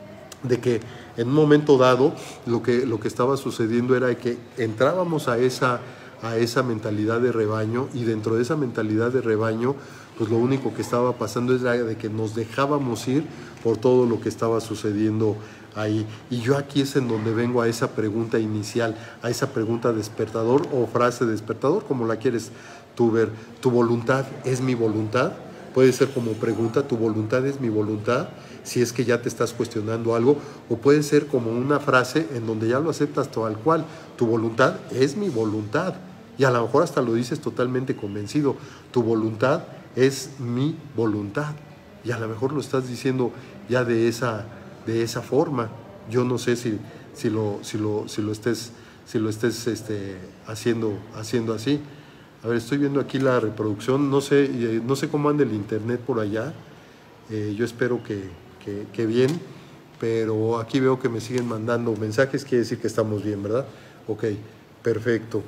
De que en un momento dado lo que estaba sucediendo era que entrábamos a esa mentalidad de rebaño, y dentro de esa mentalidad de rebaño pues lo único que estaba pasando era de que nos dejábamos ir por todo lo que estaba sucediendo ahí. Y yo aquí es en donde vengo a esa pregunta inicial, a esa pregunta despertador o frase despertador, como la quieres tú ver. ¿Tu voluntad es mi voluntad? Puede ser como pregunta, ¿tu voluntad es mi voluntad? Si es que ya te estás cuestionando algo, o puede ser como una frase en donde ya lo aceptas tal cual, tu voluntad es mi voluntad, y a lo mejor hasta lo dices totalmente convencido, tu voluntad es mi voluntad, y a lo mejor lo estás diciendo ya de esa forma. Yo no sé si lo estés haciendo así. A ver, estoy viendo aquí la reproducción, no sé cómo anda el internet por allá. Yo espero que bien, pero aquí veo que me siguen mandando mensajes, quiere decir que estamos bien, ¿verdad? Ok, perfecto.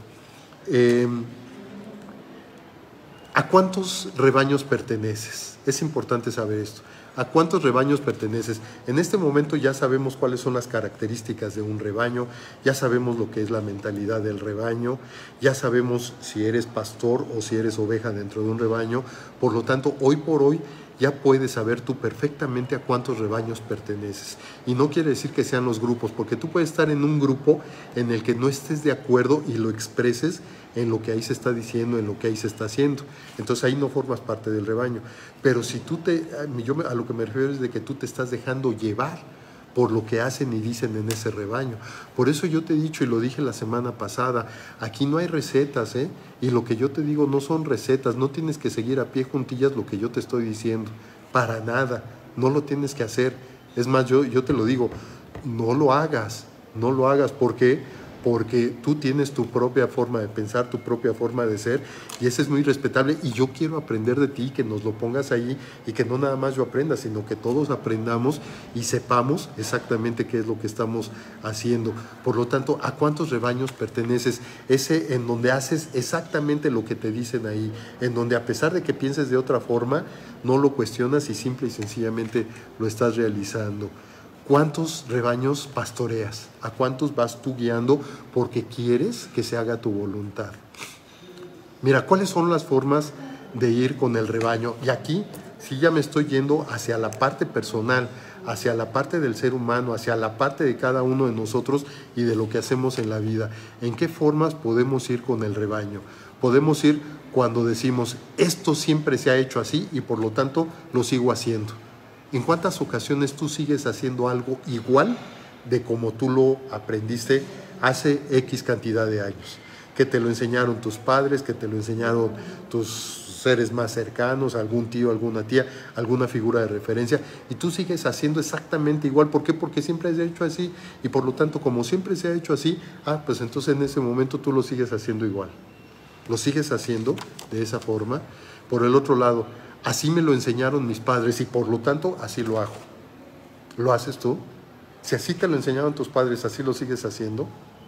¿A cuántos rebaños perteneces? Es importante saber esto. ¿A cuántos rebaños perteneces? En este momento ya sabemos cuáles son las características de un rebaño, ya sabemos lo que es la mentalidad del rebaño, ya sabemos si eres pastor o si eres oveja dentro de un rebaño. Por lo tanto, hoy por hoy ya puedes saber tú perfectamente a cuántos rebaños perteneces. Y no quiere decir que sean los grupos, porque tú puedes estar en un grupo en el que no estés de acuerdo y lo expreses en lo que ahí se está diciendo, en lo que ahí se está haciendo. Entonces ahí no formas parte del rebaño. Pero si tú a lo que me refiero es de que tú te estás dejando llevar por lo que hacen y dicen en ese rebaño. Por eso yo te he dicho, y lo dije la semana pasada, aquí no hay recetas, y lo que yo te digo no son recetas, no tienes que seguir a pie juntillas lo que yo te estoy diciendo, para nada, no lo tienes que hacer. Es más, yo te lo digo, no lo hagas, ¿por qué? Porque tú tienes tu propia forma de pensar, tu propia forma de ser, y eso es muy respetable, y yo quiero aprender de ti, que nos lo pongas ahí, y que no nada más yo aprenda, sino que todos aprendamos y sepamos exactamente qué es lo que estamos haciendo. Por lo tanto, ¿a cuántos rebaños perteneces? Ese en donde haces exactamente lo que te dicen ahí, en donde a pesar de que pienses de otra forma, no lo cuestionas y simple y sencillamente lo estás realizando. ¿Cuántos rebaños pastoreas? ¿A cuántos vas tú guiando porque quieres que se haga tu voluntad? Mira, ¿cuáles son las formas de ir con el rebaño? Y aquí sí ya me estoy yendo hacia la parte personal, hacia la parte del ser humano, hacia la parte de cada uno de nosotros y de lo que hacemos en la vida. ¿En qué formas podemos ir con el rebaño? Podemos ir cuando decimos, esto siempre se ha hecho así y por lo tanto lo sigo haciendo. ¿En cuántas ocasiones tú sigues haciendo algo igual de como tú lo aprendiste hace X cantidad de años? Que te lo enseñaron tus padres, que te lo enseñaron tus seres más cercanos, algún tío, alguna tía, alguna figura de referencia, y tú sigues haciendo exactamente igual. ¿Por qué? Porque siempre se ha hecho así, y por lo tanto, como siempre se ha hecho así, pues entonces en ese momento tú lo sigues haciendo igual. Lo sigues haciendo de esa forma. Por el otro lado, así me lo enseñaron mis padres y por lo tanto así lo hago. ¿Lo haces tú? Si así te lo enseñaron tus padres, ¿así lo sigues haciendo?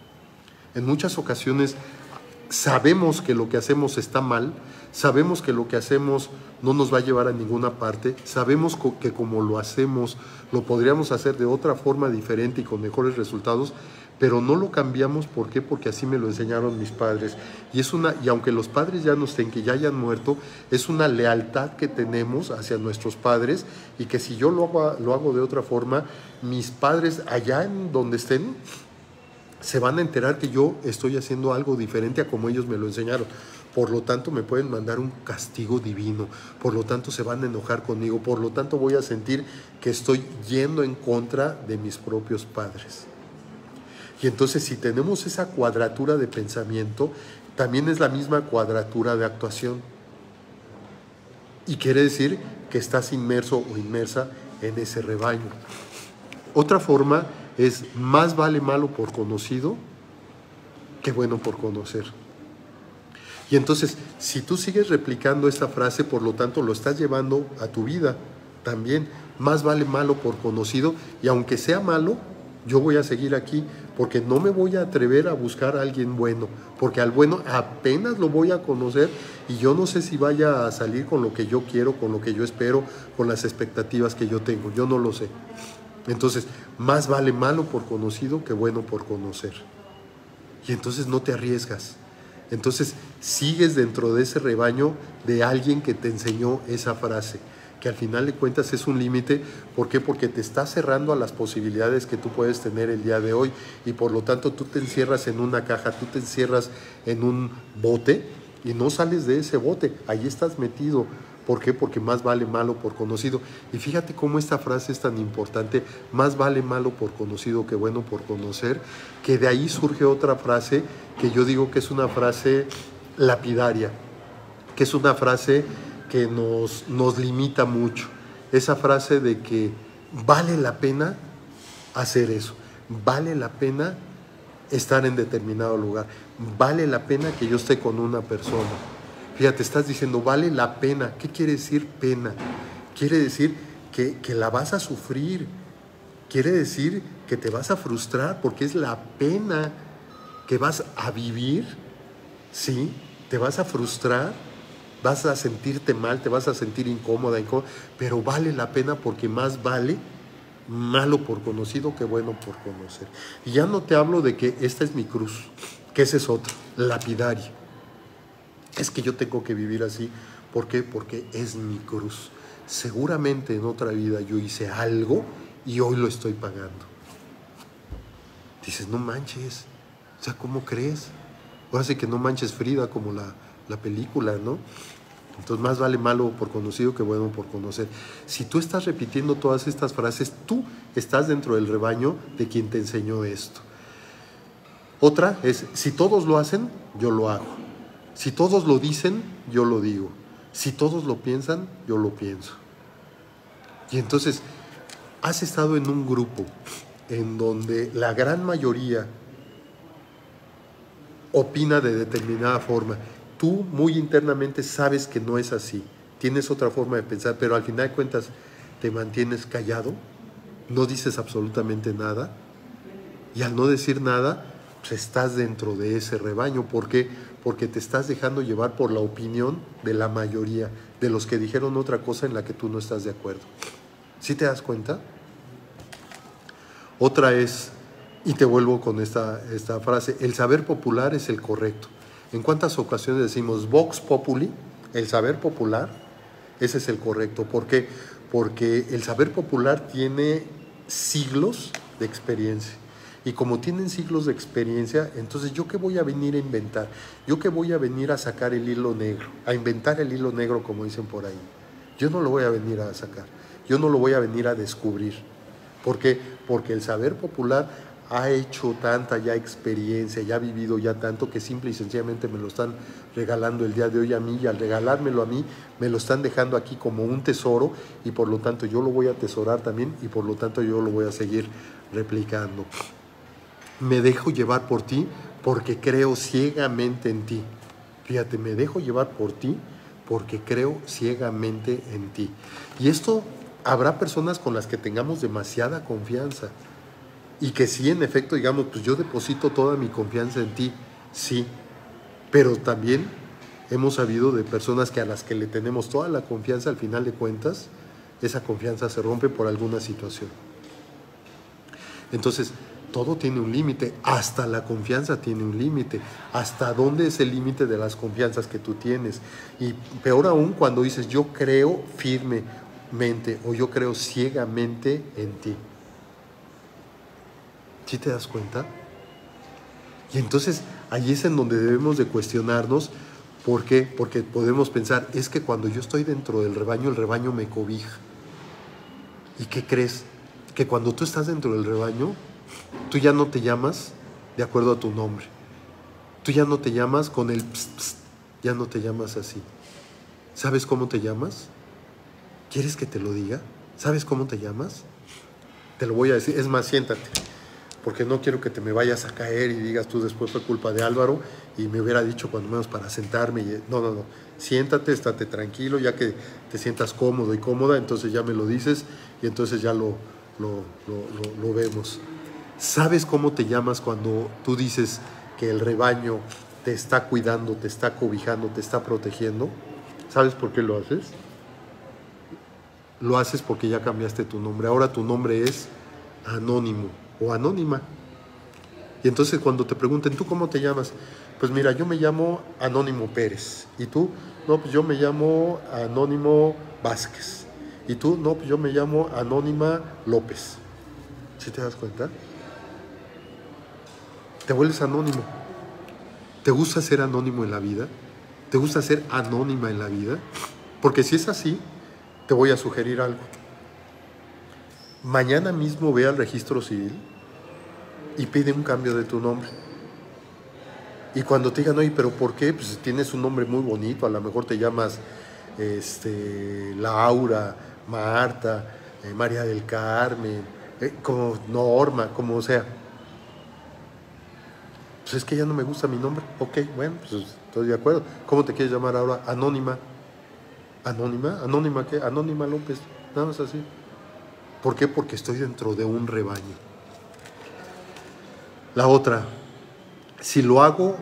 En muchas ocasiones sabemos que lo que hacemos está mal, sabemos que lo que hacemos no nos va a llevar a ninguna parte, sabemos que como lo hacemos lo podríamos hacer de otra forma diferente y con mejores resultados, pero no lo cambiamos. ¿Por qué? Porque así me lo enseñaron mis padres. Y aunque los padres ya no estén, que ya hayan muerto, es una lealtad que tenemos hacia nuestros padres, y que si yo lo hago de otra forma, mis padres allá en donde estén se van a enterar que yo estoy haciendo algo diferente a como ellos me lo enseñaron. Por lo tanto, me pueden mandar un castigo divino. Por lo tanto, se van a enojar conmigo. Por lo tanto, voy a sentir que estoy yendo en contra de mis propios padres. Y entonces, si tenemos esa cuadratura de pensamiento, también es la misma cuadratura de actuación. Y quiere decir que estás inmerso o inmersa en ese rebaño. Otra forma es: más vale malo por conocido que bueno por conocer. Y entonces, si tú sigues replicando esta frase, por lo tanto, lo estás llevando a tu vida también. Más vale malo por conocido, y aunque sea malo, yo voy a seguir aquí, porque no me voy a atrever a buscar a alguien bueno, porque al bueno apenas lo voy a conocer y yo no sé si vaya a salir con lo que yo quiero, con lo que yo espero, con las expectativas que yo tengo. Yo no lo sé. Entonces, más vale malo por conocido que bueno por conocer. Y entonces no te arriesgas. Entonces sigues dentro de ese rebaño de alguien que te enseñó esa frase, que al final de cuentas es un límite. ¿Por qué? Porque te está cerrando a las posibilidades que tú puedes tener el día de hoy, y por lo tanto tú te encierras en una caja, tú te encierras en un bote y no sales de ese bote. Ahí estás metido. ¿Por qué? Porque más vale malo por conocido. Y fíjate cómo esta frase es tan importante: más vale malo por conocido que bueno por conocer, que de ahí surge otra frase que yo digo que es una frase lapidaria, que es una frase que nos limita mucho. Esa frase de que vale la pena hacer eso, vale la pena estar en determinado lugar, vale la pena que yo esté con una persona. Fíjate, estás diciendo vale la pena. ¿Qué quiere decir pena? Quiere decir que la vas a sufrir. Quiere decir que te vas a frustrar, porque es la pena que vas a vivir. Sí, te vas a frustrar, vas a sentirte mal, te vas a sentir incómoda, pero vale la pena, porque más vale malo por conocido que bueno por conocer. Y ya no te hablo de que esta es mi cruz, que ese es otro, lapidario. Es que yo tengo que vivir así. ¿Por qué? Porque es mi cruz. seguramente en otra vida yo hice algo y hoy lo estoy pagando. Dices, no manches, o sea, ¿cómo crees? Ahora sí que no manches Frida, como la película, ¿no? Entonces más vale malo por conocido que bueno por conocer. Si tú estás repitiendo todas estas frases, tú estás dentro del rebaño de quien te enseñó esto. Otra es, si todos lo hacen, yo lo hago. Si todos lo dicen, yo lo digo. Si todos lo piensan, yo lo pienso. Y entonces, has estado en un grupo en donde la gran mayoría opina de determinada forma. Tú muy internamente sabes que no es así. Tienes otra forma de pensar, pero al final de cuentas te mantienes callado, no dices absolutamente nada. Y al no decir nada, pues estás dentro de ese rebaño. ¿Por qué? Porque te estás dejando llevar por la opinión de la mayoría, de los que dijeron otra cosa en la que tú no estás de acuerdo. ¿Sí te das cuenta? Otra es, y te vuelvo con esta frase, el saber popular es el correcto. ¿En cuántas ocasiones decimos vox populi, el saber popular? Ese es el correcto. ¿Por qué? Porque el saber popular tiene siglos de experiencia. Y como tienen siglos de experiencia, entonces ¿yo qué voy a venir a inventar? ¿Yo qué voy a venir a sacar el hilo negro? A inventar el hilo negro, como dicen por ahí. Yo no lo voy a venir a sacar. Yo no lo voy a venir a descubrir. ¿Por qué? Porque el saber popular ha hecho tanta ya experiencia, ya ha vivido ya tanto, que simple y sencillamente me lo están regalando el día de hoy a mí, y al regalármelo a mí, me lo están dejando aquí como un tesoro, y por lo tanto yo lo voy a atesorar también, y por lo tanto yo lo voy a seguir replicando. Me dejo llevar por ti porque creo ciegamente en ti. Fíjate, me dejo llevar por ti porque creo ciegamente en ti. Y esto habrá personas con las que tengamos demasiada confianza y que sí, en efecto, digamos, pues yo deposito toda mi confianza en ti, sí, pero también hemos sabido de personas que a las que le tenemos toda la confianza, al final de cuentas, esa confianza se rompe por alguna situación. Entonces, todo tiene un límite, hasta la confianza tiene un límite. ¿Hasta dónde es el límite de las confianzas que tú tienes? Y peor aún cuando dices, yo creo firmemente o yo creo ciegamente en ti. ¿Sí te das cuenta? Y entonces ahí es en donde debemos de cuestionarnos. ¿Por qué? Porque podemos pensar, es que cuando yo estoy dentro del rebaño, el rebaño me cobija. ¿Y qué crees? Que cuando tú estás dentro del rebaño, tú ya no te llamas de acuerdo a tu nombre. Tú ya no te llamas con el pst, pst, ya no te llamas así. ¿Sabes cómo te llamas? ¿Quieres que te lo diga? ¿Sabes cómo te llamas? Te lo voy a decir. Es más, siéntate, porque no quiero que te me vayas a caer y digas tú después fue culpa de Álvaro y me hubiera dicho cuando menos para sentarme. No. Siéntate, estate tranquilo, ya que te sientas cómodo y cómoda, entonces ya me lo dices y entonces ya lo vemos. ¿Sabes cómo te llamas cuando tú dices que el rebaño te está cuidando, te está cobijando, te está protegiendo? ¿Sabes por qué lo haces? Lo haces porque ya cambiaste tu nombre. Ahora tu nombre es anónimo o anónima. Y entonces cuando te pregunten, ¿tú cómo te llamas? Pues mira, yo me llamo Anónimo Pérez. ¿Y tú? No, pues yo me llamo Anónimo Vázquez. ¿Y tú? No, pues yo me llamo Anónima López. ¿Sí te das cuenta? Te vuelves anónimo. ¿Te gusta ser anónimo en la vida? ¿Te gusta ser anónima en la vida? Porque si es así, te voy a sugerir algo. Mañana mismo ve al registro civil y pide un cambio de tu nombre. Y cuando te digan, oye, ¿pero por qué? Pues tienes un nombre muy bonito, a lo mejor te llamas Laura, Marta, María del Carmen, como Norma, como sea. Pues es que ya no me gusta mi nombre. Ok, bueno, pues estoy de acuerdo. ¿Cómo te quieres llamar ahora? Anónima. ¿Anónima? ¿Anónima qué? Anónima López. Nada más así. ¿Por qué? Porque estoy dentro de un rebaño. La otra, si lo hago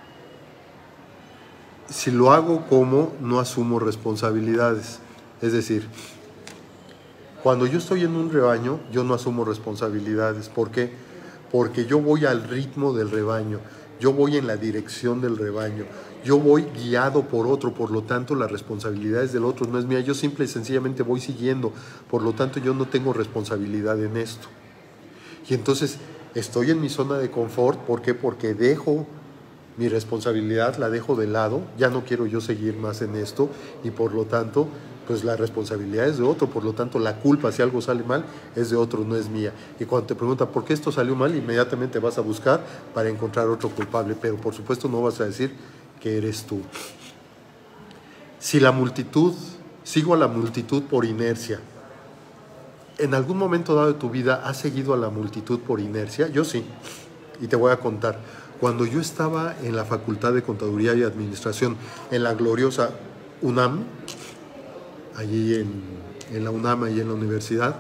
como no asumo responsabilidades. Es decir, cuando yo estoy en un rebaño, yo no asumo responsabilidades. ¿Por qué? Porque yo voy al ritmo del rebaño, yo voy en la dirección del rebaño, Yo voy guiado por otro, por lo tanto la responsabilidad es del otro, no es mía. Yo simple y sencillamente voy siguiendo, por lo tanto yo no tengo responsabilidad en esto. Y entonces estoy en mi zona de confort, ¿por qué? Porque dejo mi responsabilidad, la dejo de lado, ya no quiero yo seguir más en esto y por lo tanto, pues la responsabilidad es de otro, por lo tanto la culpa si algo sale mal es de otro, no es mía. Y cuando te preguntan por qué esto salió mal, inmediatamente vas a buscar para encontrar otro culpable, pero por supuesto no vas a decir que eres tú. Si la multitud, sigo a la multitud por inercia, ¿en algún momento dado de tu vida has seguido a la multitud por inercia? Yo sí, y te voy a contar. Cuando yo estaba en la Facultad de Contaduría y Administración, en la gloriosa UNAM, allí en la UNAM, allí en la universidad,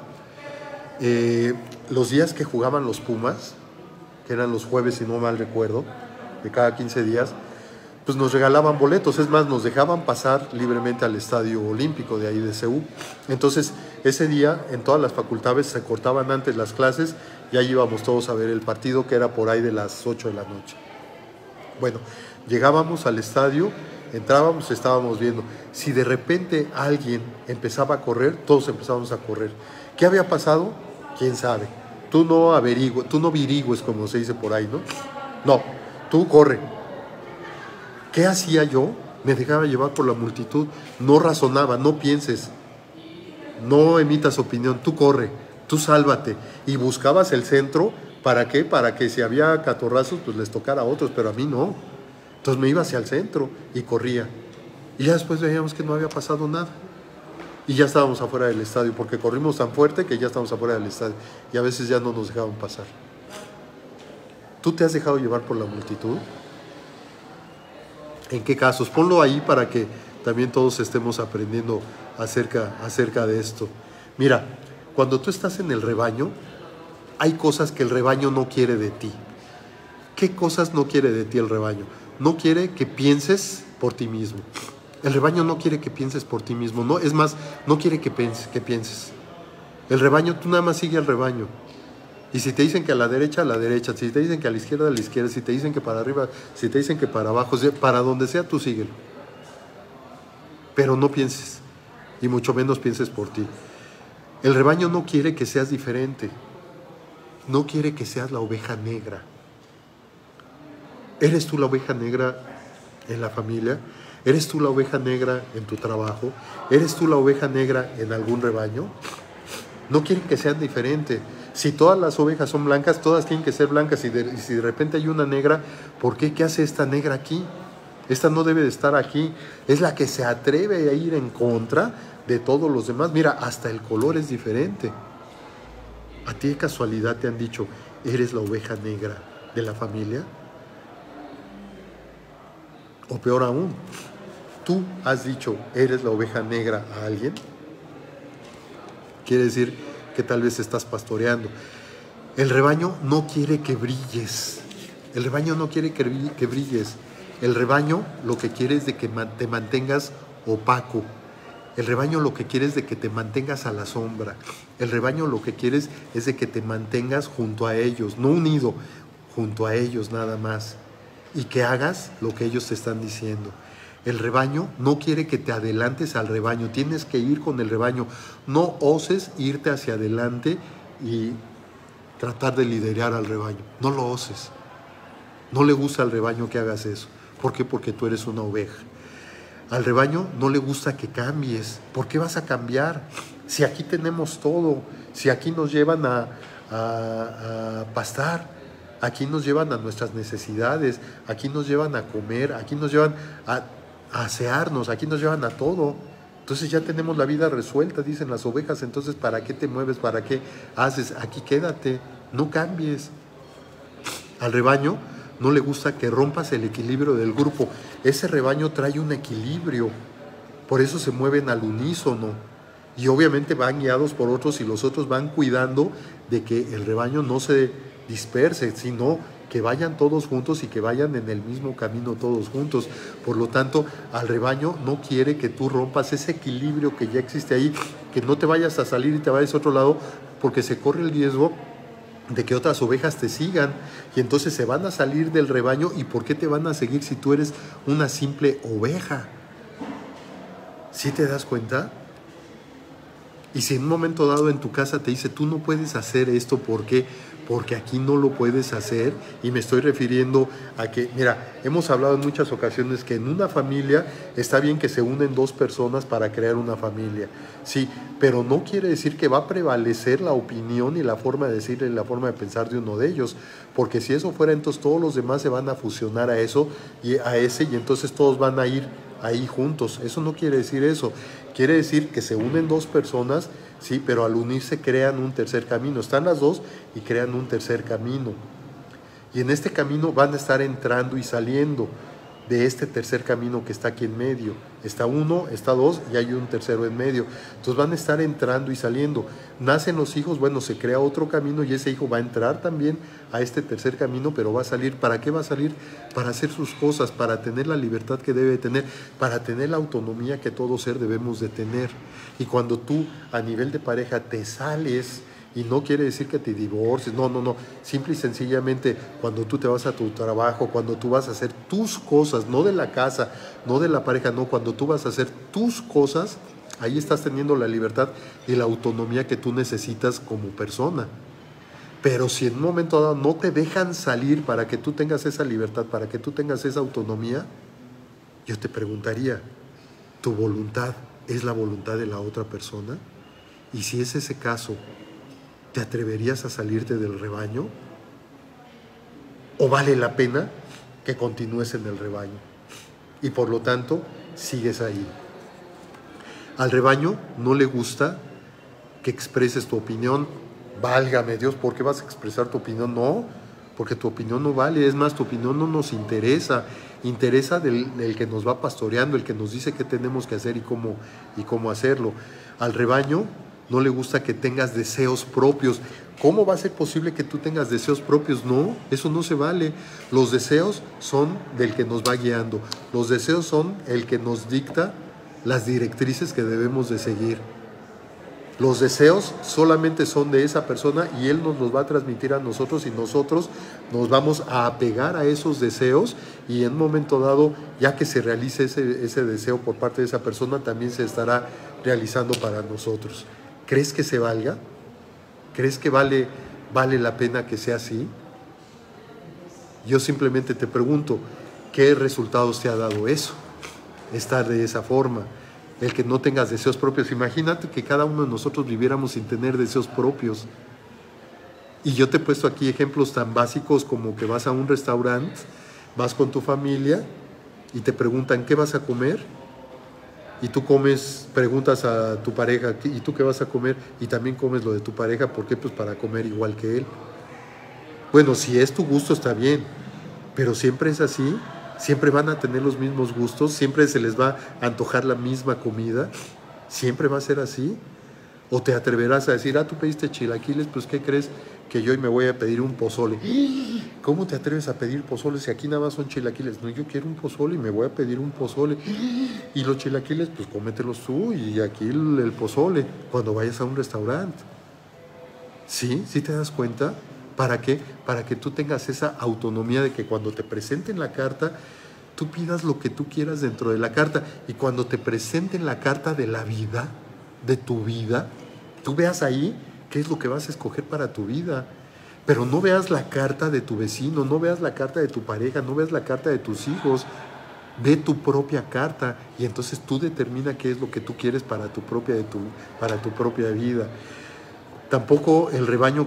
los días que jugaban los Pumas, que eran los jueves, si no mal recuerdo, de cada 15 días, pues nos regalaban boletos, es más, nos dejaban pasar libremente al Estadio Olímpico de ahí de CEU. Entonces, ese día en todas las facultades se cortaban antes las clases y ahí íbamos todos a ver el partido, que era por ahí de las 8 de la noche. Bueno, llegábamos al estadio, entrábamos, estábamos viendo. Si de repente alguien empezaba a correr, todos empezábamos a correr. ¿Qué había pasado? ¿Quién sabe? Tú no averigües, como se dice por ahí, ¿no? No, tú corre. ¿Qué hacía yo? Me dejaba llevar por la multitud, no razonaba, no pienses, no emitas opinión, tú corre, tú sálvate. Y buscabas el centro, ¿para qué? Para que si había catorrazos, pues les tocara a otros, pero a mí no. Entonces me iba hacia el centro y corría. Y ya después veíamos que no había pasado nada. Y ya estábamos afuera del estadio, porque corrimos tan fuerte que ya estábamos afuera del estadio. Y a veces ya no nos dejaban pasar. ¿Tú te has dejado llevar por la multitud? ¿En qué casos? Ponlo ahí para que también todos estemos aprendiendo acerca de esto. Mira, cuando tú estás en el rebaño, hay cosas que el rebaño no quiere de ti. ¿Qué cosas no quiere de ti el rebaño? No quiere que pienses por ti mismo. El rebaño no quiere que pienses por ti mismo. No, es más, no quiere que pienses. El rebaño, tú nada más sigue al rebaño. Y si te dicen que a la derecha, si te dicen que a la izquierda, si te dicen que para arriba, si te dicen que para abajo, para donde sea, tú síguelo. Pero no pienses, y mucho menos pienses por ti. El rebaño no quiere que seas diferente, no quiere que seas la oveja negra. ¿Eres tú la oveja negra en la familia? ¿Eres tú la oveja negra en tu trabajo? ¿Eres tú la oveja negra en algún rebaño? No quieren que sean diferentes. Si todas las ovejas son blancas, todas tienen que ser blancas. Y si de repente hay una negra, ¿por qué? ¿Qué hace esta negra aquí? Esta no debe de estar aquí. Es la que se atreve a ir en contra de todos los demás. Mira, hasta el color es diferente. ¿A ti de casualidad te han dicho, eres la oveja negra de la familia? O peor aún, ¿tú has dicho, eres la oveja negra a alguien? Quiere decir que tal vez estás pastoreando. El rebaño no quiere que brilles. El rebaño no quiere que brilles. El rebaño lo que quiere es de que te mantengas opaco. El rebaño lo que quiere es de que te mantengas a la sombra. El rebaño lo que quiere es de que te mantengas junto a ellos, no unido, junto a ellos nada más. Y que hagas lo que ellos te están diciendo. El rebaño no quiere que te adelantes al rebaño, tienes que ir con el rebaño. No oses irte hacia adelante y tratar de liderar al rebaño. No lo oses. No le gusta al rebaño que hagas eso. ¿Por qué? Porque tú eres una oveja. Al rebaño no le gusta que cambies. ¿Por qué vas a cambiar? Si aquí tenemos todo, si aquí nos llevan a pastar, aquí nos llevan a nuestras necesidades, aquí nos llevan a comer, aquí nos llevan a asearnos, aquí nos llevan a todo. Entonces ya tenemos la vida resuelta, dicen las ovejas. Entonces, ¿para qué te mueves? ¿Para qué haces? Aquí quédate, no cambies. Al rebaño no le gusta que rompas el equilibrio del grupo. Ese rebaño trae un equilibrio, por eso se mueven al unísono. Y obviamente van guiados por otros y los otros van cuidando de que el rebaño no se disperse, sino que vayan todos juntos y que vayan en el mismo camino todos juntos. Por lo tanto, al rebaño no quiere que tú rompas ese equilibrio que ya existe ahí, que no te vayas a salir y te vayas a otro lado, porque se corre el riesgo de que otras ovejas te sigan, y entonces se van a salir del rebaño. ¿Y por qué te van a seguir si tú eres una simple oveja? ¿Sí te das cuenta? Y si en un momento dado en tu casa te dice, tú no puedes hacer esto, ¿por qué? Porque aquí no lo puedes hacer. Y me estoy refiriendo a que, mira, hemos hablado en muchas ocasiones que en una familia está bien que se unen dos personas para crear una familia, sí, pero no quiere decir que va a prevalecer la opinión y la forma de decir y la forma de pensar de uno de ellos, porque si eso fuera, entonces todos los demás se van a fusionar a eso y a ese, y entonces todos van a ir ahí juntos. Eso no quiere decir eso. Quiere decir que se unen dos personas, sí, pero al unirse crean un tercer camino. Están las dos y crean un tercer camino. Y en este camino van a estar entrando y saliendo de este tercer camino que está aquí en medio. Está uno, está dos y hay un tercero en medio. Entonces van a estar entrando y saliendo. Nacen los hijos, bueno, se crea otro camino y ese hijo va a entrar también a este tercer camino, pero va a salir. ¿Para qué va a salir? Para hacer sus cosas, para tener la libertad que debe tener, para tener la autonomía que todo ser debemos de tener. Y cuando tú a nivel de pareja te sales, y no quiere decir que te divorcies, no, simple y sencillamente cuando tú te vas a tu trabajo, cuando tú vas a hacer tus cosas, no de la casa, no de la pareja, no, cuando tú vas a hacer tus cosas, ahí estás teniendo la libertad y la autonomía que tú necesitas como persona. Pero si en un momento dado no te dejan salir para que tú tengas esa libertad, para que tú tengas esa autonomía, yo te preguntaría, ¿tu voluntad es la voluntad de la otra persona? Y si es ese caso, ¿te atreverías a salirte del rebaño? ¿O vale la pena que continúes en el rebaño? Y por lo tanto, sigues ahí. Al rebaño no le gusta que expreses tu opinión. Válgame Dios, ¿por qué vas a expresar tu opinión? No, porque tu opinión no vale. Es más, tu opinión no nos interesa. Interesa del que nos va pastoreando, el que nos dice qué tenemos que hacer y cómo hacerlo. Al rebaño no le gusta que tengas deseos propios. ¿Cómo va a ser posible que tú tengas deseos propios? No, eso no se vale. Los deseos son del que nos va guiando. Los deseos son el que nos dicta las directrices que debemos de seguir. Los deseos solamente son de esa persona y él nos los va a transmitir a nosotros y nosotros nos vamos a apegar a esos deseos, y en un momento dado, ya que se realice ese deseo por parte de esa persona, también se estará realizando para nosotros. ¿Crees que se valga? ¿Crees que vale la pena que sea así? Yo simplemente te pregunto, ¿qué resultados te ha dado eso? Estar de esa forma, el que no tengas deseos propios. Imagínate que cada uno de nosotros viviéramos sin tener deseos propios. Y yo te he puesto aquí ejemplos tan básicos como que vas a un restaurante, vas con tu familia y te preguntan, ¿qué vas a comer? Y tú comes, preguntas a tu pareja, ¿y tú qué vas a comer? Y también comes lo de tu pareja. ¿Por qué? Pues para comer igual que él. Bueno, si es tu gusto está bien, pero siempre es así. Siempre van a tener los mismos gustos, siempre se les va a antojar la misma comida. Siempre va a ser así. ¿O te atreverás a decir, tú pediste chilaquiles, pues ¿qué crees? Que yo hoy me voy a pedir un pozole. ¿Cómo te atreves a pedir pozole si aquí nada más son chilaquiles? No, yo quiero un pozole y me voy a pedir un pozole. Y los chilaquiles, pues cómetelos tú, y aquí el pozole cuando vayas a un restaurante. ¿Sí? ¿Sí te das cuenta? ¿Para qué? Para que tú tengas esa autonomía de que cuando te presenten la carta, tú pidas lo que tú quieras dentro de la carta. Y cuando te presenten la carta de la vida, de tu vida, tú veas ahí qué es lo que vas a escoger para tu vida. Pero no veas la carta de tu vecino, no veas la carta de tu pareja, no veas la carta de tus hijos. Ve tu propia carta y entonces tú determina qué es lo que tú quieres para tu propia vida. Tampoco el rebaño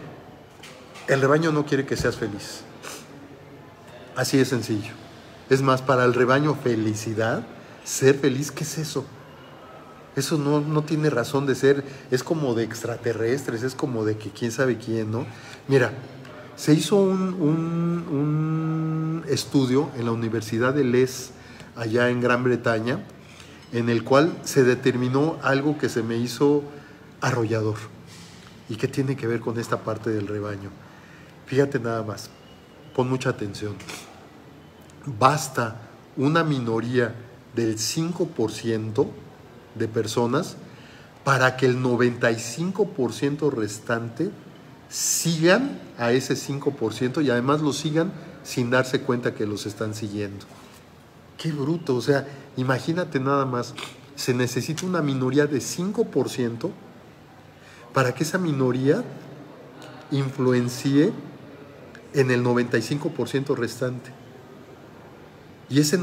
no quiere que seas feliz. Así de sencillo. Es más, para el rebaño felicidad, ser feliz, ¿qué es eso? Eso no tiene razón de ser. Es como de extraterrestres, es como de que quién sabe quién, ¿no? Mira, se hizo un estudio en la Universidad de Leeds, allá en Gran Bretaña, en el cual se determinó algo que se me hizo arrollador y que tiene que ver con esta parte del rebaño. Fíjate nada más, pon mucha atención. Basta una minoría del 5% de personas para que el 95% restante sigan a ese 5% y además los sigan sin darse cuenta que los están siguiendo. Qué bruto, o sea, imagínate nada más, se necesita una minoría de 5% para que esa minoría influencie en el 95% restante. Y ese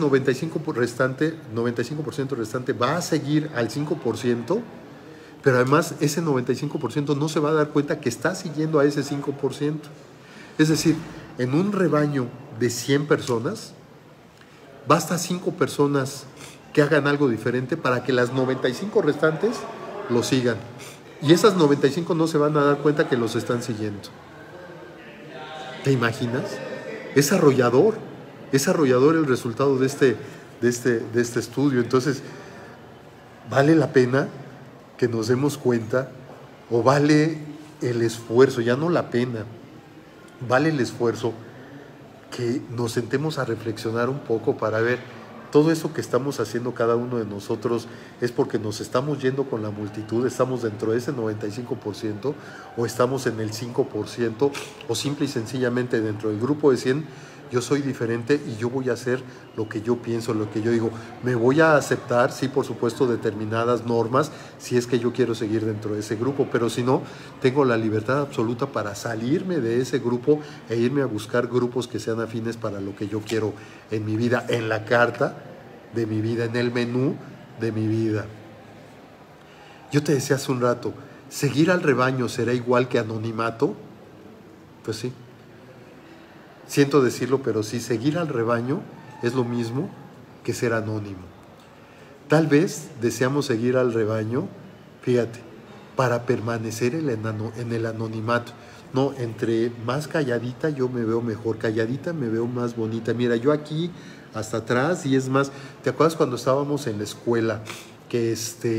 95% restante va a seguir al 5%, pero además ese 95% no se va a dar cuenta que está siguiendo a ese 5%. Es decir, en un rebaño de 100 personas, basta 5 personas que hagan algo diferente para que las 95 restantes lo sigan. Y esas 95 no se van a dar cuenta que los están siguiendo. ¿Te imaginas? Es arrollador el resultado de este estudio. Entonces, vale la pena que nos demos cuenta, o vale el esfuerzo, ya no la pena, vale el esfuerzo que nos sentemos a reflexionar un poco para ver todo eso que estamos haciendo cada uno de nosotros es porque nos estamos yendo con la multitud, estamos dentro de ese 95% o estamos en el 5% o simple y sencillamente dentro del grupo de 100 yo soy diferente y yo voy a hacer lo que yo pienso, lo que yo digo. Me voy a aceptar, sí, por supuesto, determinadas normas si es que yo quiero seguir dentro de ese grupo, pero si no, tengo la libertad absoluta para salirme de ese grupo e irme a buscar grupos que sean afines para lo que yo quiero en mi vida, en la carta de mi vida, en el menú de mi vida. Yo te decía hace un rato, ¿seguir al rebaño será igual que anonimato? Pues sí. Siento decirlo, pero sí, seguir al rebaño es lo mismo que ser anónimo. Tal vez deseamos seguir al rebaño, fíjate, para permanecer en el anonimato. No, entre más calladita yo me veo mejor, calladita me veo más bonita. Mira, yo aquí hasta atrás, y es más, ¿te acuerdas cuando estábamos en la escuela que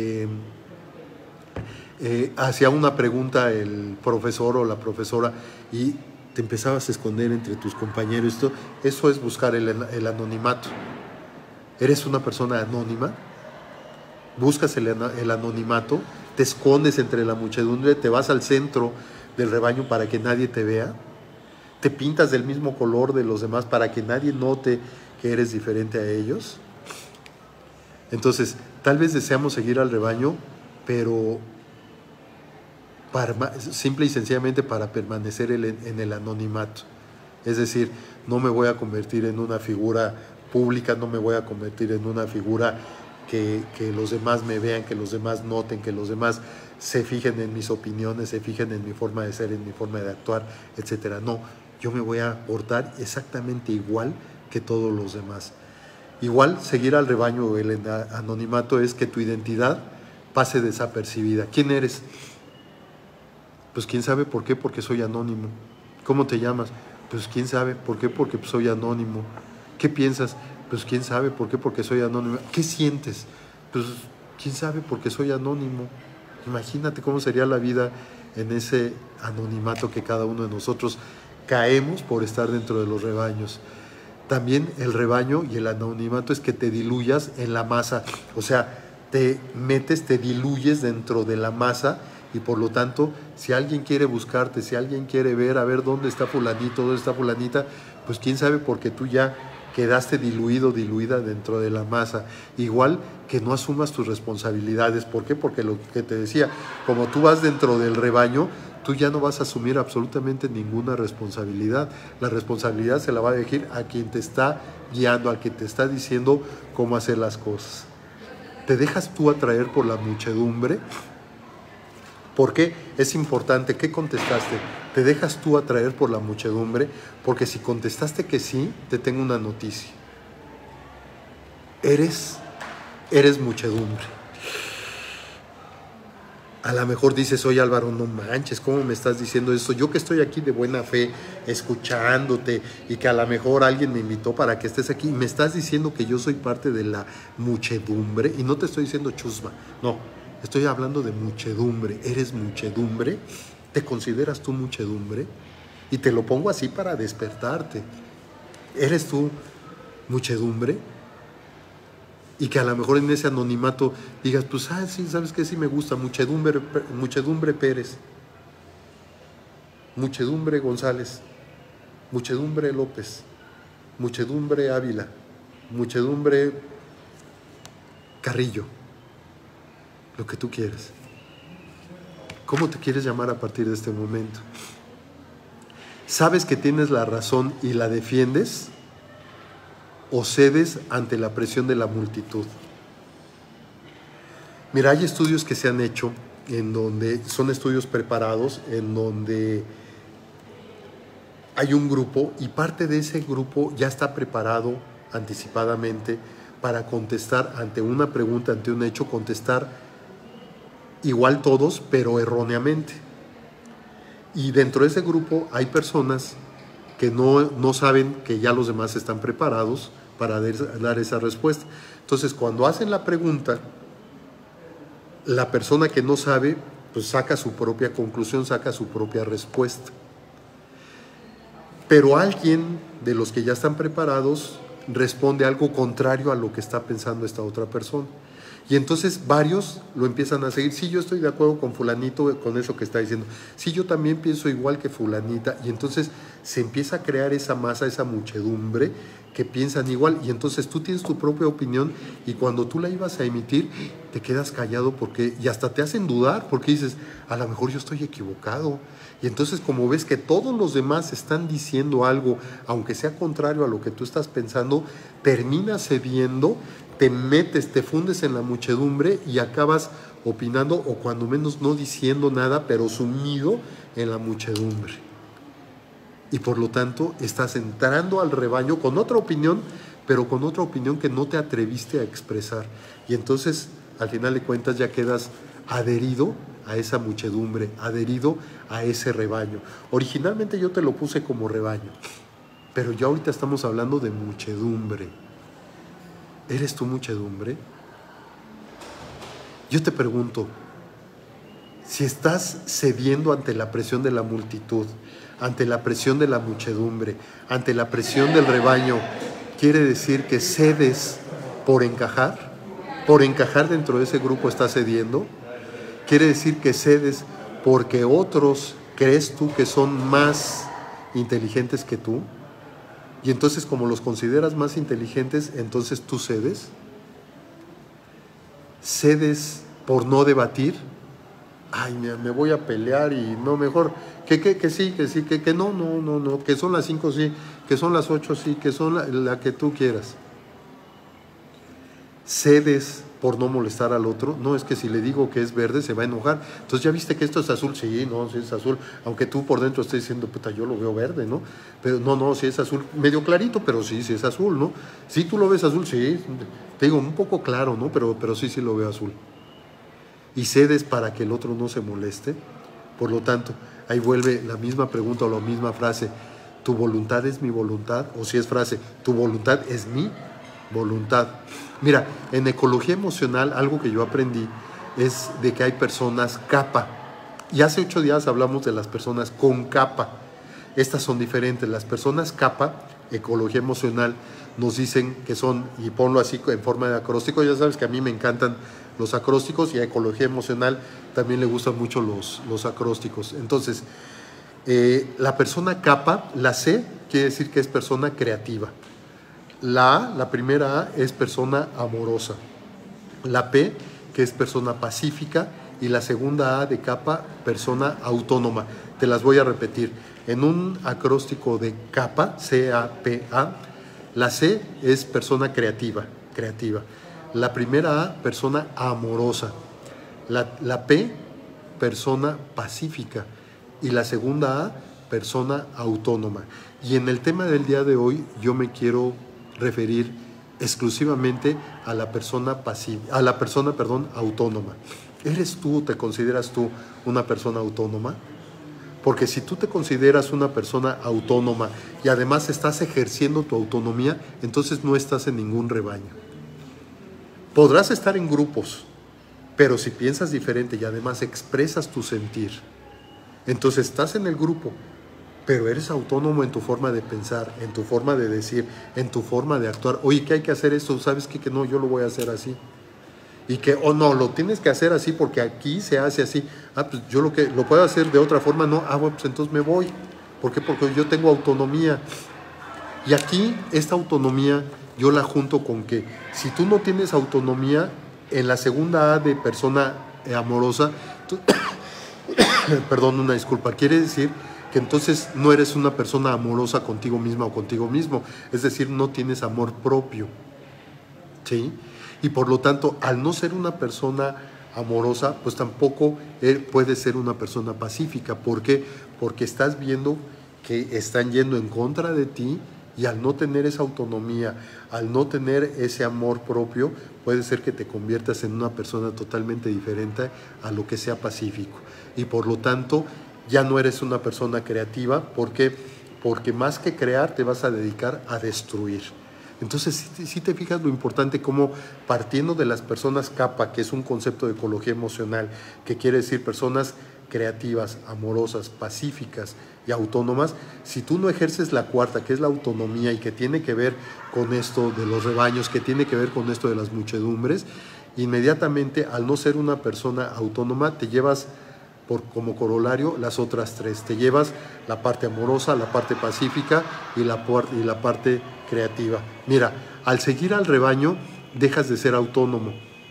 hacía una pregunta el profesor o la profesora y te empezabas a esconder entre tus compañeros? Eso es buscar el anonimato. Eres una persona anónima, buscas el anonimato, te escondes entre la muchedumbre, te vas al centro del rebaño para que nadie te vea, te pintas del mismo color de los demás para que nadie note que eres diferente a ellos. Entonces, tal vez deseamos seguir al rebaño, pero simple y sencillamente para permanecer en el anonimato. Es decir, no me voy a convertir en una figura pública, no me voy a convertir en una figura que los demás me vean, que los demás noten, que los demás se fijen en mis opiniones, se fijen en mi forma de ser, en mi forma de actuar, etc. No, yo me voy a portar exactamente igual que todos los demás. Igual, seguir al rebaño o el anonimato es que tu identidad pase desapercibida. ¿Quién eres? Pues quién sabe por qué, porque soy anónimo. ¿Cómo te llamas? Pues quién sabe por qué, porque soy anónimo. ¿Qué piensas? Pues quién sabe por qué, porque soy anónimo. ¿Qué sientes? Pues quién sabe porque soy anónimo. Imagínate cómo sería la vida en ese anonimato que cada uno de nosotros caemos por estar dentro de los rebaños. También el rebaño y el anonimato es que te diluyas en la masa, o sea, te metes, te diluyes dentro de la masa y por lo tanto, si alguien quiere buscarte, si alguien quiere ver, a ver dónde está fulanito, dónde está fulanita, pues quién sabe porque tú ya quedaste diluido, diluida dentro de la masa. Igual que no asumas tus responsabilidades. ¿Por qué? Porque lo que te decía, como tú vas dentro del rebaño, tú ya no vas a asumir absolutamente ninguna responsabilidad. La responsabilidad se la va a dejar a quien te está guiando, a quien te está diciendo cómo hacer las cosas. ¿Te dejas tú atraer por la muchedumbre? ¿Por qué es importante? ¿Qué contestaste? ¿Te dejas tú atraer por la muchedumbre? Porque si contestaste que sí, te tengo una noticia. Eres muchedumbre. A lo mejor dices, oye Álvaro, no manches, ¿cómo me estás diciendo eso? Yo que estoy aquí de buena fe, escuchándote, y que a lo mejor alguien me invitó para que estés aquí, me estás diciendo que yo soy parte de la muchedumbre, y no te estoy diciendo chusma, no, estoy hablando de muchedumbre. ¿Eres muchedumbre? ¿Te consideras tú muchedumbre? Y te lo pongo así para despertarte. ¿Eres tú muchedumbre? Y que a lo mejor en ese anonimato digas, pues, sí, ¿sabes qué? Sí me gusta, muchedumbre Pérez. Muchedumbre González, Muchedumbre López, Muchedumbre Ávila, Muchedumbre Carrillo, lo que tú quieras. ¿Cómo te quieres llamar a partir de este momento? ¿Sabes que tienes la razón y la defiendes? ¿O cedes ante la presión de la multitud? Mira, hay estudios que se han hecho en donde son estudios preparados, en donde hay un grupo y parte de ese grupo ya está preparado anticipadamente para contestar ante una pregunta, ante un hecho, contestar igual todos, pero erróneamente. Y dentro de ese grupo hay personas que no saben que ya los demás están preparados para dar esa respuesta. Entonces, cuando hacen la pregunta, la persona que no sabe, pues saca su propia conclusión, saca su propia respuesta. Pero alguien de los que ya están preparados responde algo contrario a lo que está pensando esta otra persona. Y entonces varios lo empiezan a seguir. Sí, yo estoy de acuerdo con fulanito, con eso que está diciendo. Sí, yo también pienso igual que fulanita. Y entonces se empieza a crear esa masa, esa muchedumbre que piensan igual. Y entonces tú tienes tu propia opinión y cuando tú la ibas a emitir, te quedas callado y hasta te hacen dudar porque dices, a lo mejor yo estoy equivocado. Y entonces como ves que todos los demás están diciendo algo, aunque sea contrario a lo que tú estás pensando, terminas cediendo, te metes, te fundes en la muchedumbre y acabas opinando o cuando menos no diciendo nada, pero sumido en la muchedumbre. Y por lo tanto estás entrando al rebaño con otra opinión, pero con otra opinión que no te atreviste a expresar. Y entonces, al final de cuentas, ya quedas adherido a esa muchedumbre, adherido a ese rebaño. Originalmente yo te lo puse como rebaño, pero ya ahorita estamos hablando de muchedumbre. ¿Eres tú muchedumbre? Yo te pregunto, si estás cediendo ante la presión de la multitud, ante la presión de la muchedumbre, ante la presión del rebaño, ¿quiere decir que cedes por encajar? ¿Por encajar dentro de ese grupo estás cediendo? ¿Quiere decir que cedes porque otros crees tú que son más inteligentes que tú? Y entonces, como los consideras más inteligentes, entonces tú cedes. ¿Cedes por no debatir? Ay, me voy a pelear y no, mejor, que sí, que no, que son las 5 sí, que son las 8 sí, que son la que tú quieras. ¿Cedes por no molestar al otro? No, es que si le digo que es verde se va a enojar. Entonces, ¿ya viste que esto es azul? Sí, no, sí es azul. Aunque tú por dentro estés diciendo, puta, yo lo veo verde, ¿no? Pero no, sí es azul. Medio clarito, pero sí es azul, ¿no? Sí, tú lo ves azul, sí. Te digo, un poco claro, ¿no? Pero sí lo veo azul. Y cedes para que el otro no se moleste. Por lo tanto, ahí vuelve la misma pregunta o la misma frase. ¿Tu voluntad es mi voluntad? O si es frase, ¿tu voluntad es mi voluntad? Mira, en ecología emocional algo que yo aprendí es de que hay personas capa. Y hace 8 días hablamos de las personas con capa. Estas son diferentes. Las personas capa, ecología emocional, nos dicen que son, y ponlo así en forma de acróstico, ya sabes que a mí me encantan los acrósticos y a ecología emocional también le gustan mucho los acrósticos. Entonces, la persona capa, la C, quiere decir que es persona creativa. La A, la primera A, es persona amorosa. La P, que es persona pacífica, y la segunda A de capa, persona autónoma. Te las voy a repetir. En un acróstico de capa, C-A-P-A, la C es persona creativa. La primera A, persona amorosa. La P, persona pacífica. Y la segunda A, persona autónoma. Y en el tema del día de hoy, yo me quiero referir exclusivamente a la persona autónoma. ¿Eres tú, te consideras tú una persona autónoma? Porque si tú te consideras una persona autónoma y además estás ejerciendo tu autonomía, entonces no estás en ningún rebaño. Podrás estar en grupos, pero si piensas diferente y además expresas tu sentir, entonces estás en el grupo, pero eres autónomo en tu forma de pensar, en tu forma de decir, en tu forma de actuar. Oye, ¿qué hay que hacer esto? ¿Sabes qué? Que no, yo lo voy a hacer así. Y que, o no, lo tienes que hacer así porque aquí se hace así. Ah, pues yo lo puedo hacer de otra forma, no. Ah, bueno, pues entonces me voy. ¿Por qué? Porque yo tengo autonomía. Y aquí, esta autonomía, yo la junto con que si tú no tienes autonomía, en la segunda A de persona amorosa, perdón, una disculpa, quiere decir que entonces no eres una persona amorosa contigo misma o contigo mismo. Es decir, no tienes amor propio. ¿Sí? Y por lo tanto, al no ser una persona amorosa, pues tampoco puedes ser una persona pacífica. ¿Por qué? Porque estás viendo que están yendo en contra de ti y al no tener esa autonomía, al no tener ese amor propio, puede ser que te conviertas en una persona totalmente diferente a lo que sea pacífico. Y por lo tanto, ya no eres una persona creativa. ¿Por qué? Porque más que crear, te vas a dedicar a destruir. Entonces, si te fijas lo importante como partiendo de las personas capa, que es un concepto de ecología emocional, que quiere decir personas creativas, amorosas, pacíficas y autónomas, si tú no ejerces la cuarta, que es la autonomía y que tiene que ver con esto de los rebaños, que tiene que ver con esto de las muchedumbres, inmediatamente al no ser una persona autónoma te llevas como corolario las otras tres. Te llevas la parte amorosa, la parte pacífica y la parte creativa. Mira, al seguir al rebaño, dejas de ser autónomo.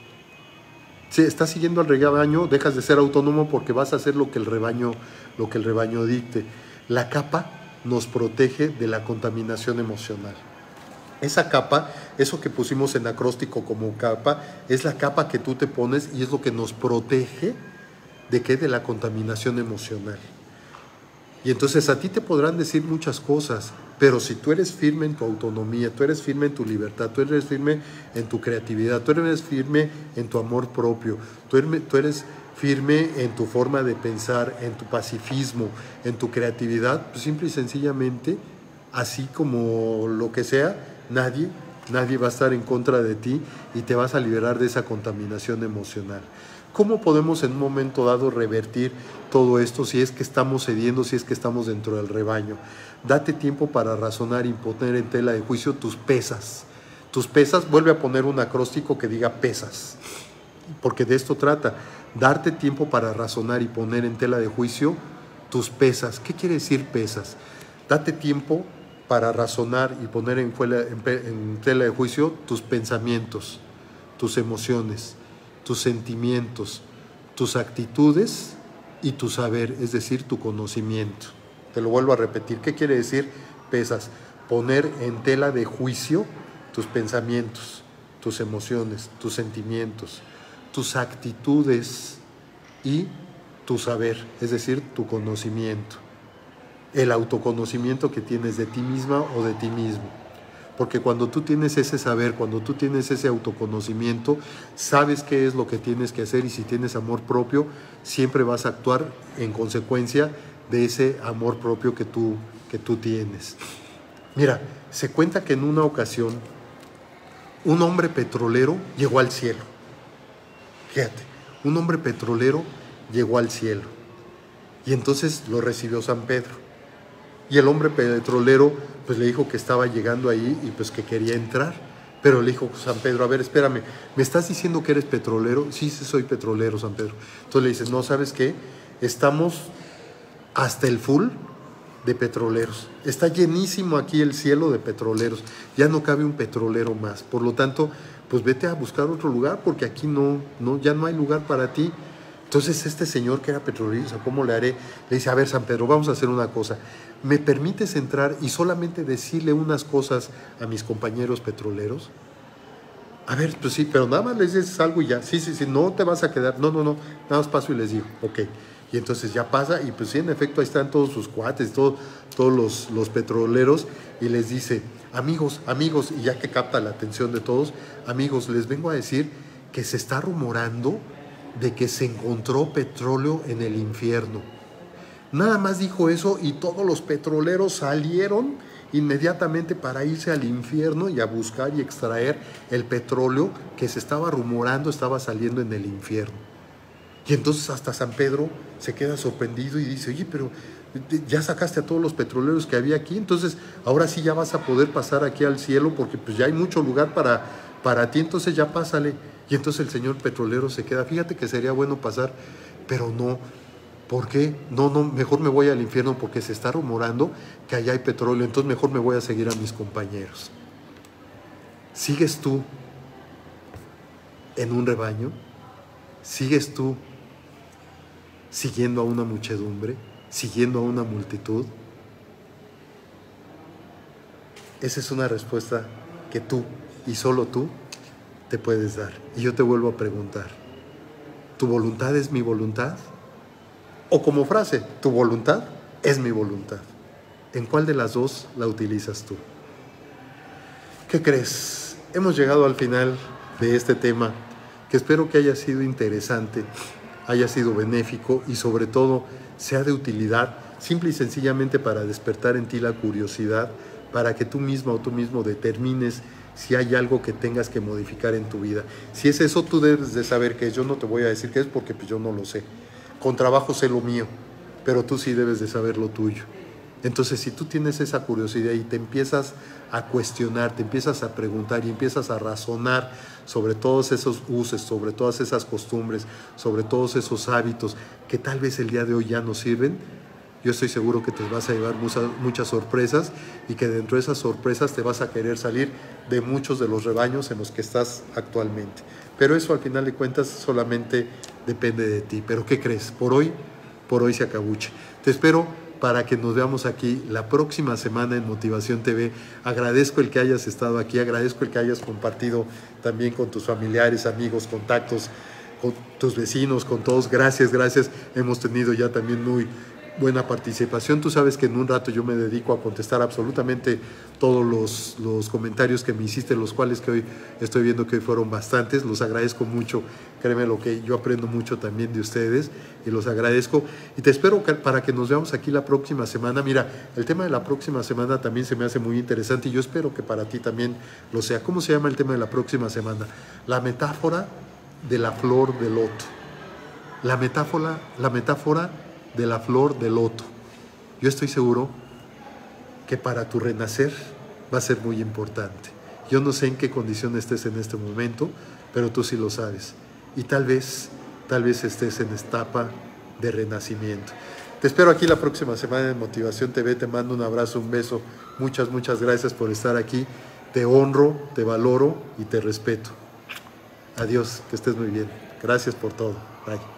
Si estás siguiendo al rebaño, dejas de ser autónomo porque vas a hacer lo que el rebaño dicte. La capa nos protege de la contaminación emocional. Esa capa, eso que pusimos en acróstico como capa, es la capa que tú te pones y es lo que nos protege ¿de qué? De la contaminación emocional. Y entonces a ti te podrán decir muchas cosas, pero si tú eres firme en tu autonomía, tú eres firme en tu libertad, tú eres firme en tu creatividad, tú eres firme en tu amor propio, tú eres firme en tu forma de pensar, en tu pacifismo, en tu creatividad, pues simple y sencillamente, así como lo que sea, nadie va a estar en contra de ti y te vas a liberar de esa contaminación emocional. ¿Cómo podemos en un momento dado revertir todo esto si es que estamos cediendo, si es que estamos dentro del rebaño? Date tiempo para razonar y poner en tela de juicio tus pesas. Tus pesas, vuelve a poner un acróstico que diga pesas, porque de esto trata. Darte tiempo para razonar y poner en tela de juicio tus pesas. ¿Qué quiere decir pesas? Date tiempo para razonar y poner en tela de juicio tus pensamientos, tus emociones, tus sentimientos, tus actitudes y tu saber, es decir, tu conocimiento. Te lo vuelvo a repetir. ¿Qué quiere decir pesas? Poner en tela de juicio tus pensamientos, tus emociones, tus sentimientos, tus actitudes y tu saber, es decir, tu conocimiento. El autoconocimiento que tienes de ti misma o de ti mismo. Porque cuando tú tienes ese saber, cuando tú tienes ese autoconocimiento, sabes qué es lo que tienes que hacer y si tienes amor propio, siempre vas a actuar en consecuencia de ese amor propio que tú tienes. Mira, se cuenta que en una ocasión un hombre petrolero llegó al cielo. Fíjate, un hombre petrolero llegó al cielo y entonces lo recibió San Pedro. Y el hombre petrolero pues le dijo que estaba llegando ahí y pues que quería entrar. Pero le dijo San Pedro, a ver, espérame, ¿me estás diciendo que eres petrolero? Sí, sí soy petrolero, San Pedro. Entonces le dices, no, ¿sabes qué? Estamos hasta el full de petroleros. Está llenísimo aquí el cielo de petroleros. Ya no cabe un petrolero más. Por lo tanto, pues vete a buscar otro lugar porque aquí ya no hay lugar para ti. Entonces este señor que era petrolero, ¿cómo le haré? Le dice, a ver, San Pedro, vamos a hacer una cosa. ¿Me permites entrar y solamente decirle unas cosas a mis compañeros petroleros? A ver, pues sí, pero nada más les dices algo y ya. Sí, no te vas a quedar. No, nada más paso y les digo, ok. Y entonces ya pasa y pues sí, en efecto, ahí están todos sus cuates, todos los petroleros y les dice, amigos, y ya que capta la atención de todos, amigos, les vengo a decir que se está rumorando de que se encontró petróleo en el infierno. Nada más dijo eso y todos los petroleros salieron inmediatamente para irse al infierno y a buscar y extraer el petróleo que se estaba rumorando estaba saliendo en el infierno. Y entonces hasta San Pedro se queda sorprendido y dice, oye, pero ya sacaste a todos los petroleros que había aquí, entonces ahora sí ya vas a poder pasar aquí al cielo porque pues ya hay mucho lugar para para ti entonces ya pásale. Y entonces el señor petrolero se queda, fíjate que sería bueno pasar, pero no. ¿Por qué? No, mejor me voy al infierno porque se está rumorando que allá hay petróleo, entonces mejor me voy a seguir a mis compañeros. ¿Sigues tú en un rebaño? ¿Sigues tú siguiendo a una muchedumbre? ¿Siguiendo a una multitud? Esa es una respuesta que tú y solo tú te puedes dar. Y yo te vuelvo a preguntar, ¿tu voluntad es mi voluntad? O como frase, tu voluntad es mi voluntad. ¿En cuál de las dos la utilizas tú? ¿Qué crees? Hemos llegado al final de este tema, que espero que haya sido interesante, haya sido benéfico y sobre todo sea de utilidad, simple y sencillamente para despertar en ti la curiosidad, para que tú misma o tú mismo determines si hay algo que tengas que modificar en tu vida. Si es eso, tú debes de saber qué es. Yo no te voy a decir qué es porque pues yo no lo sé. Con trabajo sé lo mío, pero tú sí debes de saber lo tuyo. Entonces, si tú tienes esa curiosidad y te empiezas a cuestionar, te empiezas a preguntar y empiezas a razonar sobre todos esos usos, sobre todas esas costumbres, sobre todos esos hábitos que tal vez el día de hoy ya no sirven, yo estoy seguro que te vas a llevar muchas sorpresas y que dentro de esas sorpresas te vas a querer salir de muchos de los rebaños en los que estás actualmente. Pero eso al final de cuentas solamente depende de ti. ¿Pero qué crees? Por hoy se acabuche. Te espero para que nos veamos aquí la próxima semana en Motivación TV. Agradezco el que hayas estado aquí, agradezco el que hayas compartido también con tus familiares, amigos, contactos, con tus vecinos, con todos. Gracias. Hemos tenido ya también muy buena participación. Tú sabes que en un rato yo me dedico a contestar absolutamente todos los comentarios que me hiciste, los cuales que hoy estoy viendo que hoy fueron bastantes. Los agradezco mucho, créeme lo que yo aprendo mucho también de ustedes y los agradezco. Y te espero para que nos veamos aquí la próxima semana. Mira, el tema de la próxima semana también se me hace muy interesante y yo espero que para ti también lo sea. ¿Cómo se llama el tema de la próxima semana? La metáfora de la flor de loto. La metáfora de la flor de loto. Yo estoy seguro que para tu renacer va a ser muy importante. Yo no sé en qué condición estés en este momento, pero tú sí lo sabes. Y tal vez estés en etapa de renacimiento. Te espero aquí la próxima semana en Motivación TV. Te mando un abrazo, un beso. Muchas gracias por estar aquí. Te honro, te valoro y te respeto. Adiós, que estés muy bien. Gracias por todo. Bye.